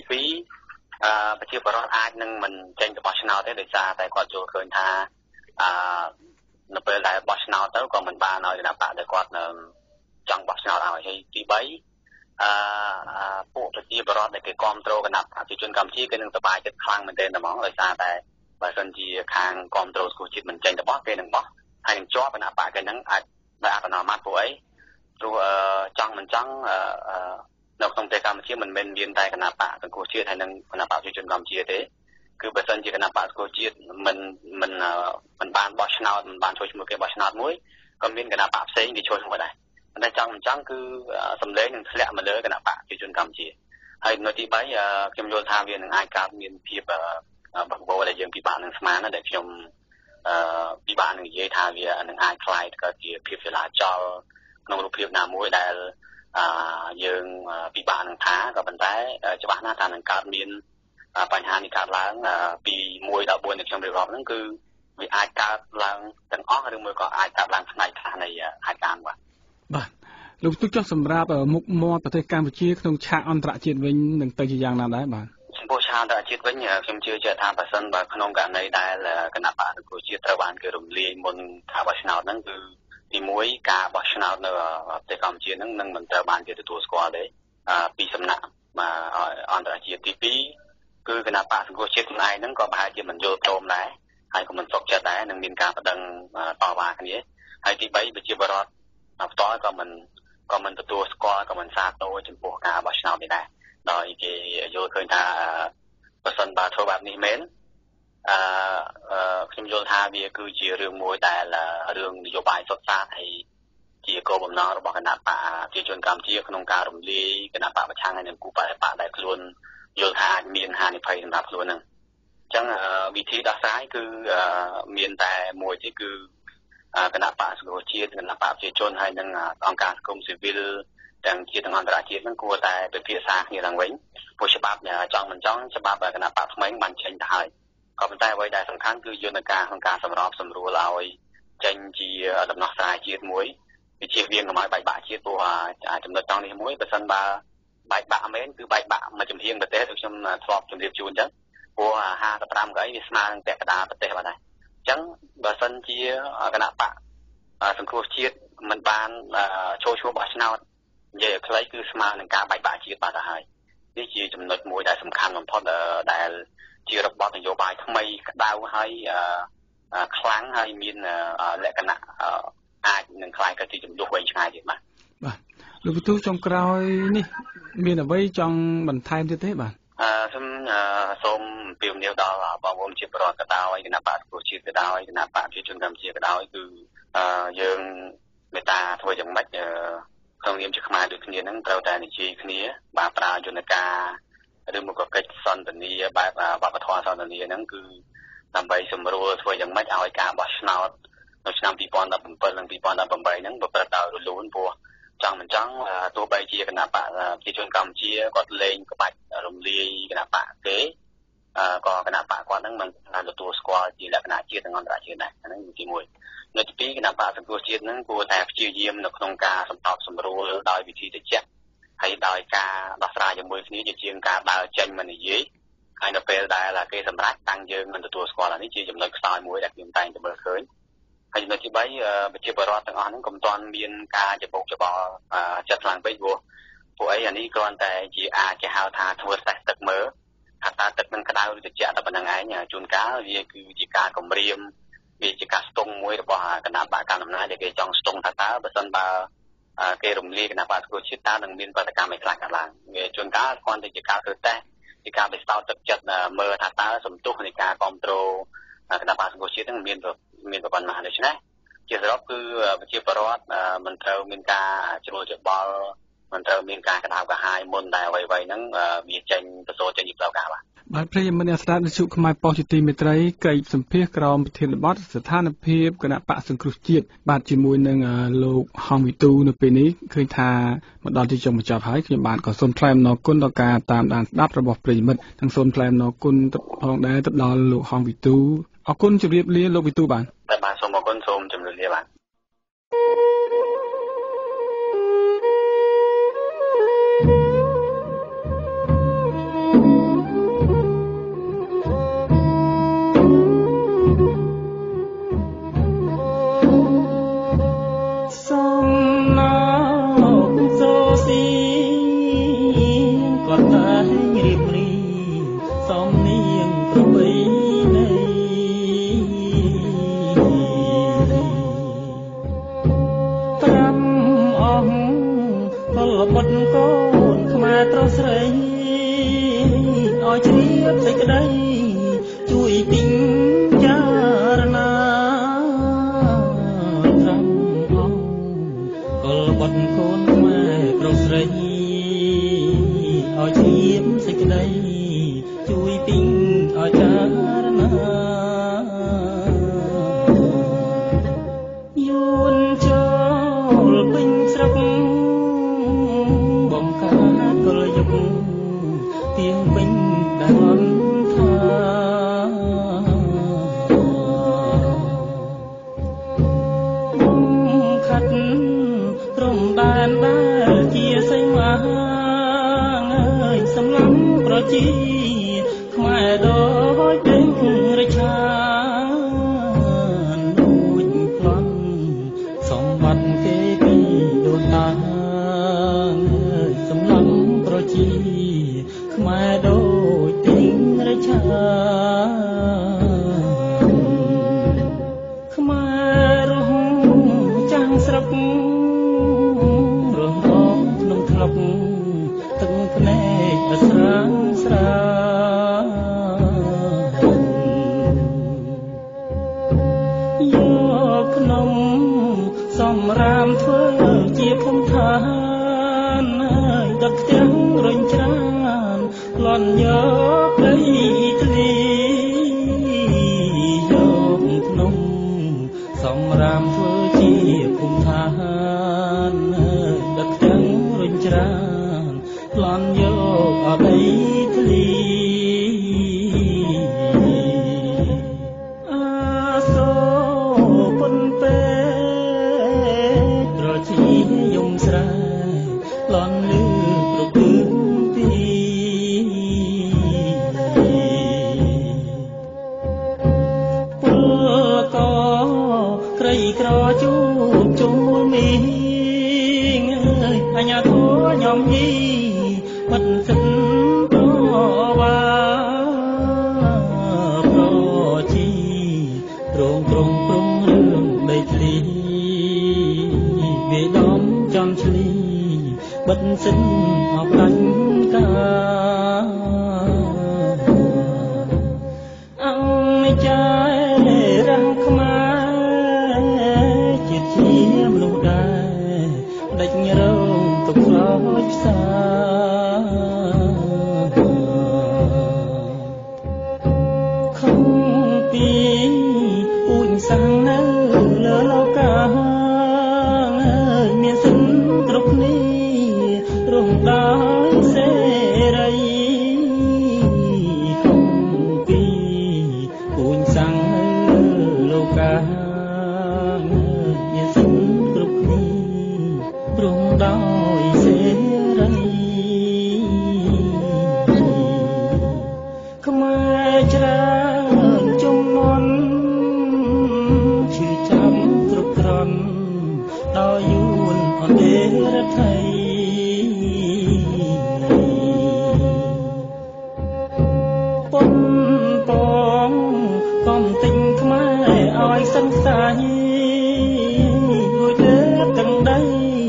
2ប្រជាពលរដ្ឋអាចនឹងមិនចេញទៅបោះឆ្នោតទេដោយសារតែគាត់យល់ឃើញថានៅពេលដែលបោះឆ្នោតទៅក៏មិនបានឲ្យគណៈបកដែលគាត់ចង់បោះឆ្នោតឲ្យហើយទី3ពួកប្រជាពលរដ្ឋដែលគេគ្រប់គ្រងគណៈបកប្រជាជនកម្ពុជាគេនឹងសប្បាយចិត្តខ្លាំងមែនទែនហ្មងដោយសារតែបើសិនជាខាងគ្រប់គ្រងសង្គមជាតិមិនចេញទៅបោះគេនឹងបោះហើយនឹងជាប់គណៈបកគេនឹងអាចដោយអត្តនោម័តពួកអីព្រោះចង់មិនចង់នៅក្នុងប្រទេសកម្ពុជាមិនមែនមានតែគណៈបកសង្គមជាតិហើយនឹងគណៈបកប្រជាជនកម្ពុជាទេគឺបើសិនជាគណៈបកសង្គមជាតិមិនបានបោះឆ្នោតមិនបានជួយឈ្មោះគេបោះឆ្នោតមួយក៏មានគណៈបកផ្សេងគេជួយមកដែរតែចង់មិនចង់គឺសម្លេងនឹងធ្លាក់មកលើគណៈបកប្រជាជនកម្ពុជាហើយនៅទី3ខ្ញុំយល់ថាវានឹងអាចកើតមានភាពបង្កដែលយើងពិបាកនឹងស្មានដែលខ្ញុំពិបាកនឹងនិយាយថាវានឹងអាចคล้ายទៅជាភាពចលាចលក្នុងរូបភាពណាមួយដែលយើងពិបាកនឹងថាក៏ប៉ុន្តែច្បាស់ណាស់ថានឹងកើតមានបញ្ហានេះកើតឡើងពី1ដល់4នៃខ្ញុំរៀបរាប់ហ្នឹងគឺវាអាចកើតឡើងទាំងអស់ឬមួយក៏អាចកើតឡើងផ្នែកខ្លះនៃហេតុការណ៍បាទលោកទូចចុះសម្រាប់មុខមាត់ប្រទេសកម្ពុជាក្នុងឆាកអន្តរជាតិវិញនឹងទៅជាយ៉ាងណាដែរបាទចំពោះឆាកអន្តរជាតិវិញខ្ញុំជឿជាក់ថាបើសិនបើក្នុងករណីដែលគណៈបកសង្គមជាតិត្រូវបានគេរំលាយមុនការបោះឆ្នោតហ្នឹងគឺទី1ការបោះឆ្នោតនៅប្រទេសកម្ពុជាហ្នឹងនឹងមិនត្រូវបានគេទទួលស្គាល់ទេពីសំណាក់អន្តរជាតិទី2គឺគណៈបកសង្គមជាតិខ្លួនឯងហ្នឹងក៏ប្រហែលជាមិនយល់ព្រមដែរហើយក៏មិនសុខចិត្តដែរនឹងមានការប្តឹងតវ៉ាគ្នាហើយទី3ប្រជាពលរដ្ឋផ្ទាល់ក៏មិនទទួលស្គាល់ក៏មិនសាទរចំពោះការបោះឆ្នោតនេះដែរដោយគេយល់ឃើញថាបើសិនបើធ្វើបែបនេះមែនខ្ញុំយល់ថាវាគឺជារឿងមួយដែលរឿងនយោបាយសុទ្ធសាធហើយជាគោលបំណងរបស់គណៈបកប្រជាជនកម្ពុជាក្នុងការរំលាយគណៈបកប្រឆាំងហើយនឹងគូបកដែលខ្លួនយល់ថាអាចមានហានិភ័យសម្រាប់ខ្លួនហ្នឹងអញ្ចឹងវិធីដោះស្រាយគឺមានតែមួយទេគឺគណៈបកសង្គមជាតិគណៈបកប្រជាជនហើយនឹងអង្គការសង្គមស៊ីវិលទាំងជាតិទាំងអន្តរជាតិហ្នឹងគួរតែពិភាក្សាគ្នាឡើងវិញព្រោះច្បាប់ចង់មិនចង់ច្បាប់គណៈបកថ្មីបានចេញទៅហើយក៏ប៉ុន្តែអ្វីដែលសំខាន់គឺយន្តការក្នុងការសម្របសម្រួលឲ្យចេញជាដំណោះស្រាយជាតិមួយវាជៀសវាងកុំឲ្យបែកបាក់ជាតិព្រោះចំណុចតង់នេះមួយបើសិនបើបែកបាក់មែនគឺបែកបាក់មួយចំហៀងប្រទេសដូចខ្ញុំធ្លាប់ជម្រាបជូនអញ្ចឹងព្រោះ55កៅអីវាស្មើនឹងពាក់កណ្ដាលប្រទេសបាត់ហើយអញ្ចឹងបើសិនជាគណៈបកសង្គ្រោះជាតិមិនបានចូលឈ្មោះបោះឆ្នោតនិយាយឲ្យខ្លីគឺស្មើនឹងការបែកបាក់ជាតិបាត់ទៅហើយនេះជាចំណុចមួយដែលសំខាន់បំផុតដែលជារបបនយោបាយថ្មីក្តៅហើយខ្លាំងហើយមានលក្ខណៈអាចនឹងខ្លាយទៅជាចំនួនវែងឆ្ងាយទៀតបាទលោកវិទូចុងក្រោយនេះមានអ្វីចង់បន្ថែមទៀតទេបាទខ្ញុំសូមអំពាវនាវដល់បងប្អូនជាប្រវត្តិក៏ដោយគណៈបកសង្គ្រោះជាតិក៏ដោយគណៈបកប្រជាជនកម្ពុជាក៏ដោយគឺយើងមេត្តាធ្វើយ៉ាងម៉េចក្នុងនាមជាខ្មែរដូចគ្នាហ្នឹងត្រូវតែនិយាយគ្នាបាទប្រើយន្តការឬមកក៏កិច្ចសន្ទនាបែបវប្បធម៌សន្ទនាហ្នឹងគឺដើម្បីសម្រួលធ្វើយ៉ាងម៉េចឲ្យការបោះឆ្នោតនៅឆ្នាំ2017និង2018ហ្នឹងប្រព្រឹត្តដោយរលូនព្រោះចង់មិនចង់ទោះបីជាគណៈបកប្រជាជនកម្ពុជាគាត់លេងក្បាច់រំលាយគណៈបកគេក៏គណៈបកគាត់ហ្នឹងមិនបានទទួលស្គាល់ជាលក្ខណៈជាតិនិងអន្តរជាតិដែរហ្នឹងទី1នៅទី2គណៈបកសង្គ្រោះជាតិហ្នឹងគួរតែព្យាយាមនៅក្នុងការសម្របសម្រួលដោយវិធីត្រជាក់ហើយដោយការដោះស្រាយជាមួយគ្នាជាជាងការដើរចេញមកនិយាយហើយនៅពេលដែលគេសម្រេចតាំងយើងមិនទទួលស្គាល់នេះជាចំណុចខ្សោយមួយដែលខ្ញុំតែងតែមើលឃើញហើយចំណុចទី3ប្រជាពលរដ្ឋទាំងអស់ហ្នឹងកុំទាន់មានការច្បោកច្បល់ចិត្តខ្លាំងពេកព្រោះអីអានេះគ្រាន់តែជាអាចគេហៅថាធ្វើសេះទឹកមើលថាតើទឹកនឹងក្តៅឬត្រជាក់តែប៉ុណ្្នឹងឯងជួនកាលវាគឺជាការគម្រាមវាជាការស្ទង់មួយរបស់គណៈបកកណ្ដាលអំណាចដែលគេចង់ស្ទង់ថាតើបើសិនបើគេរំលាយគណៈបកសង្គ្រោះជាតិតើនឹងមានប្រតិកម្មអីខ្លះកើតឡើងវាជួនកាលគ្រាន់តែជាការធ្វើតេស្តជាការបិទសោតទឹកចិត្តមើលថាតើសំទុះនៃការគ្រប់គ្រងគណៈបកសង្គ្រោះជាតិនឹងមានប្រព័ន្ធណាដូច្នេះជាសរុបគឺជាបរិវត្តមិនត្រូវមានការជ្រួលច្បល់មិនត្រូវមានការកដោបកហាយមុនដែលអ្វីៗហ្នឹងវាចេញទៅចូលចេញពីផ្លូវការបាទប្រិយមិត្តអ្នកស្ដាប់វិទ្យុខ្មែរប៉ុស្តិ៍ជាទីមេត្រីកែកសម្ភាសក្រមប្រធានបទស្ថានភាពគណៈបកសង្គ្រោះជាតិបាទជាមួយនឹងលោកហងវិទូនៅពេលនេះឃើញថាមកដល់ទីចុងបញ្ចប់ហើយខ្ញុំបាទក៏សូមថ្លែងអំណរគុណដល់ការតាមដានស្ដាប់របស់ប្រិយមិត្តទាំងសូមថ្លែងអំណរគុណផងដែរទៅដល់លោកហងវិទូអរគុណជម្រាបលាលោកវិទូបាទសូមអរគុណសូមជម្រាបលាបាទ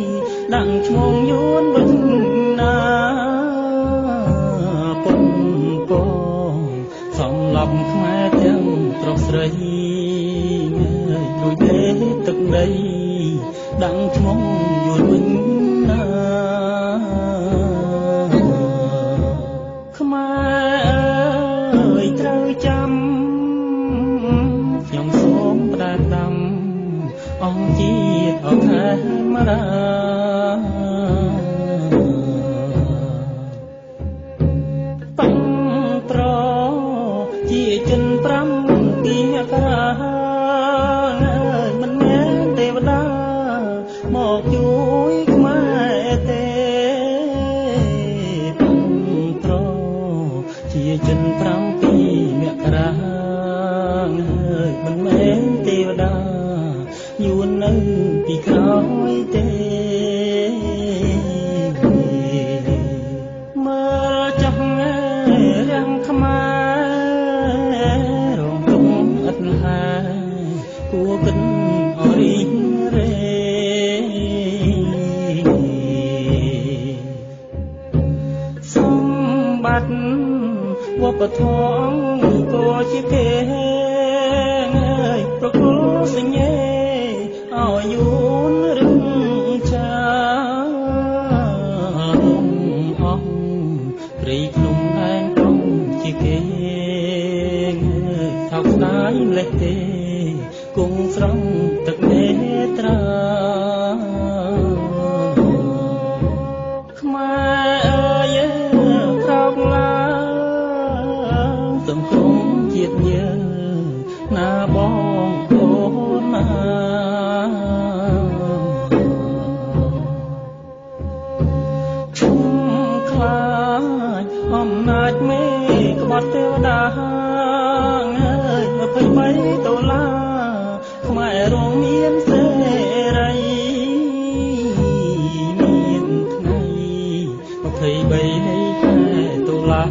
ដាក់ឈ្មោះយួនវិញណាពុនប់ខ្មែរទាំងប្រុសស្រីដូចទេទឹកដីដាំងថ្មងយល់វិញណាខ្មែរអើយត្រូវចាំខ្ញុំសូមផ្ដាល់ដាំអង្គជាតិអខេមរាជាចិន5ពីមករាមិនមែនទេវតាមកជួយខ្មែរទេប្រជាចិន5ពីមករាមិនមែនទេវតាយួននៅពីក្រោយទេមើលចង់រាំងខ្មែរគួរគិតអរិញរេសម្បត្តិវប្បធម៌ក៏ជាគេប្រគល់សញ្ញេឲ្យយួនរឹងចាអង្គព្រៃភ្នំឯងកំជាគេថោកស្ដាយលេះទេគង់ស្រង់ទឹកនេត្រាខ្មែរអើយក្រោកឡើងទំក្រុមជាតិយើងណាបងអូនណាឈុំខ្លាចអំណាចមេក្បត់ទេវតា23ដុល្លារខ្មែររងមានសេរីមានថ្ងៃ23នៃខែតុលា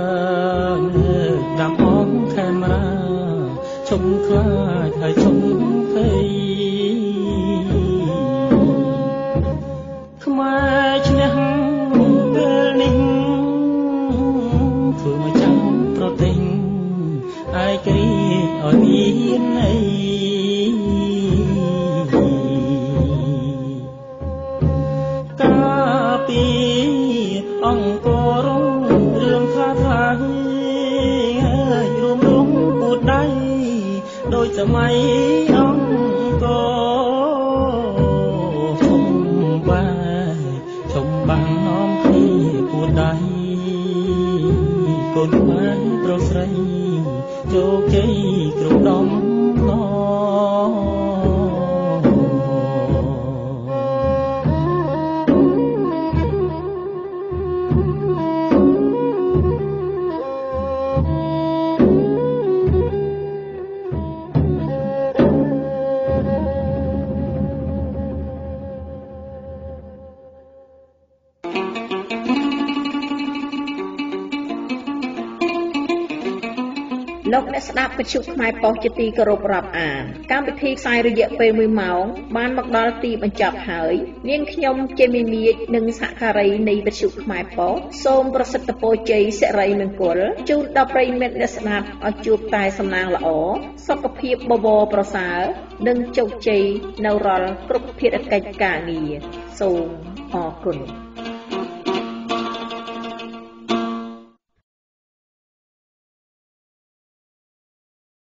ដាំអង្គខេមរាឈុំខ្លាចហើយឈុំភ័យខ្មែរឈ្នះពេលនេះធ្វើមកចាំប្រទេសឯករាជ្យឲ្យមានន័យកាពីអង្គររឿងថាថារួមរងពូតដៃដោយសម័យអង្គរឈុំបាំងនាំគ្នាពូតដៃកូនខ្មែរប្រុសស្រីជោគជ័យគ្រប់ដំណលោកអ្នកស្ដាប់វិទ្យុខ្មែរប៉ុស្តិ៍ជាទីគោរពរាប់អានកម្មវិធីផ្សាយរយៈពេល1ម៉ោងបានមកដល់ទីបញ្ចប់ហើយនាងខ្ញុំចេមីមៀចនិងសហការីនៃវិទ្យុខ្មែរប៉ុស្តិ៍សូមប្រសិទ្ធពរជ័យសិរីមង្គលជូនដល់ប្រិយមិត្តអ្នកស្ដាប់ឲ្យជួបតែសំណាងល្អសុខភាពបបរប្រសើរនិងជោគជ័យនៅរាល់គ្រប់ភារកិច្ចការងារសូមអរគុណ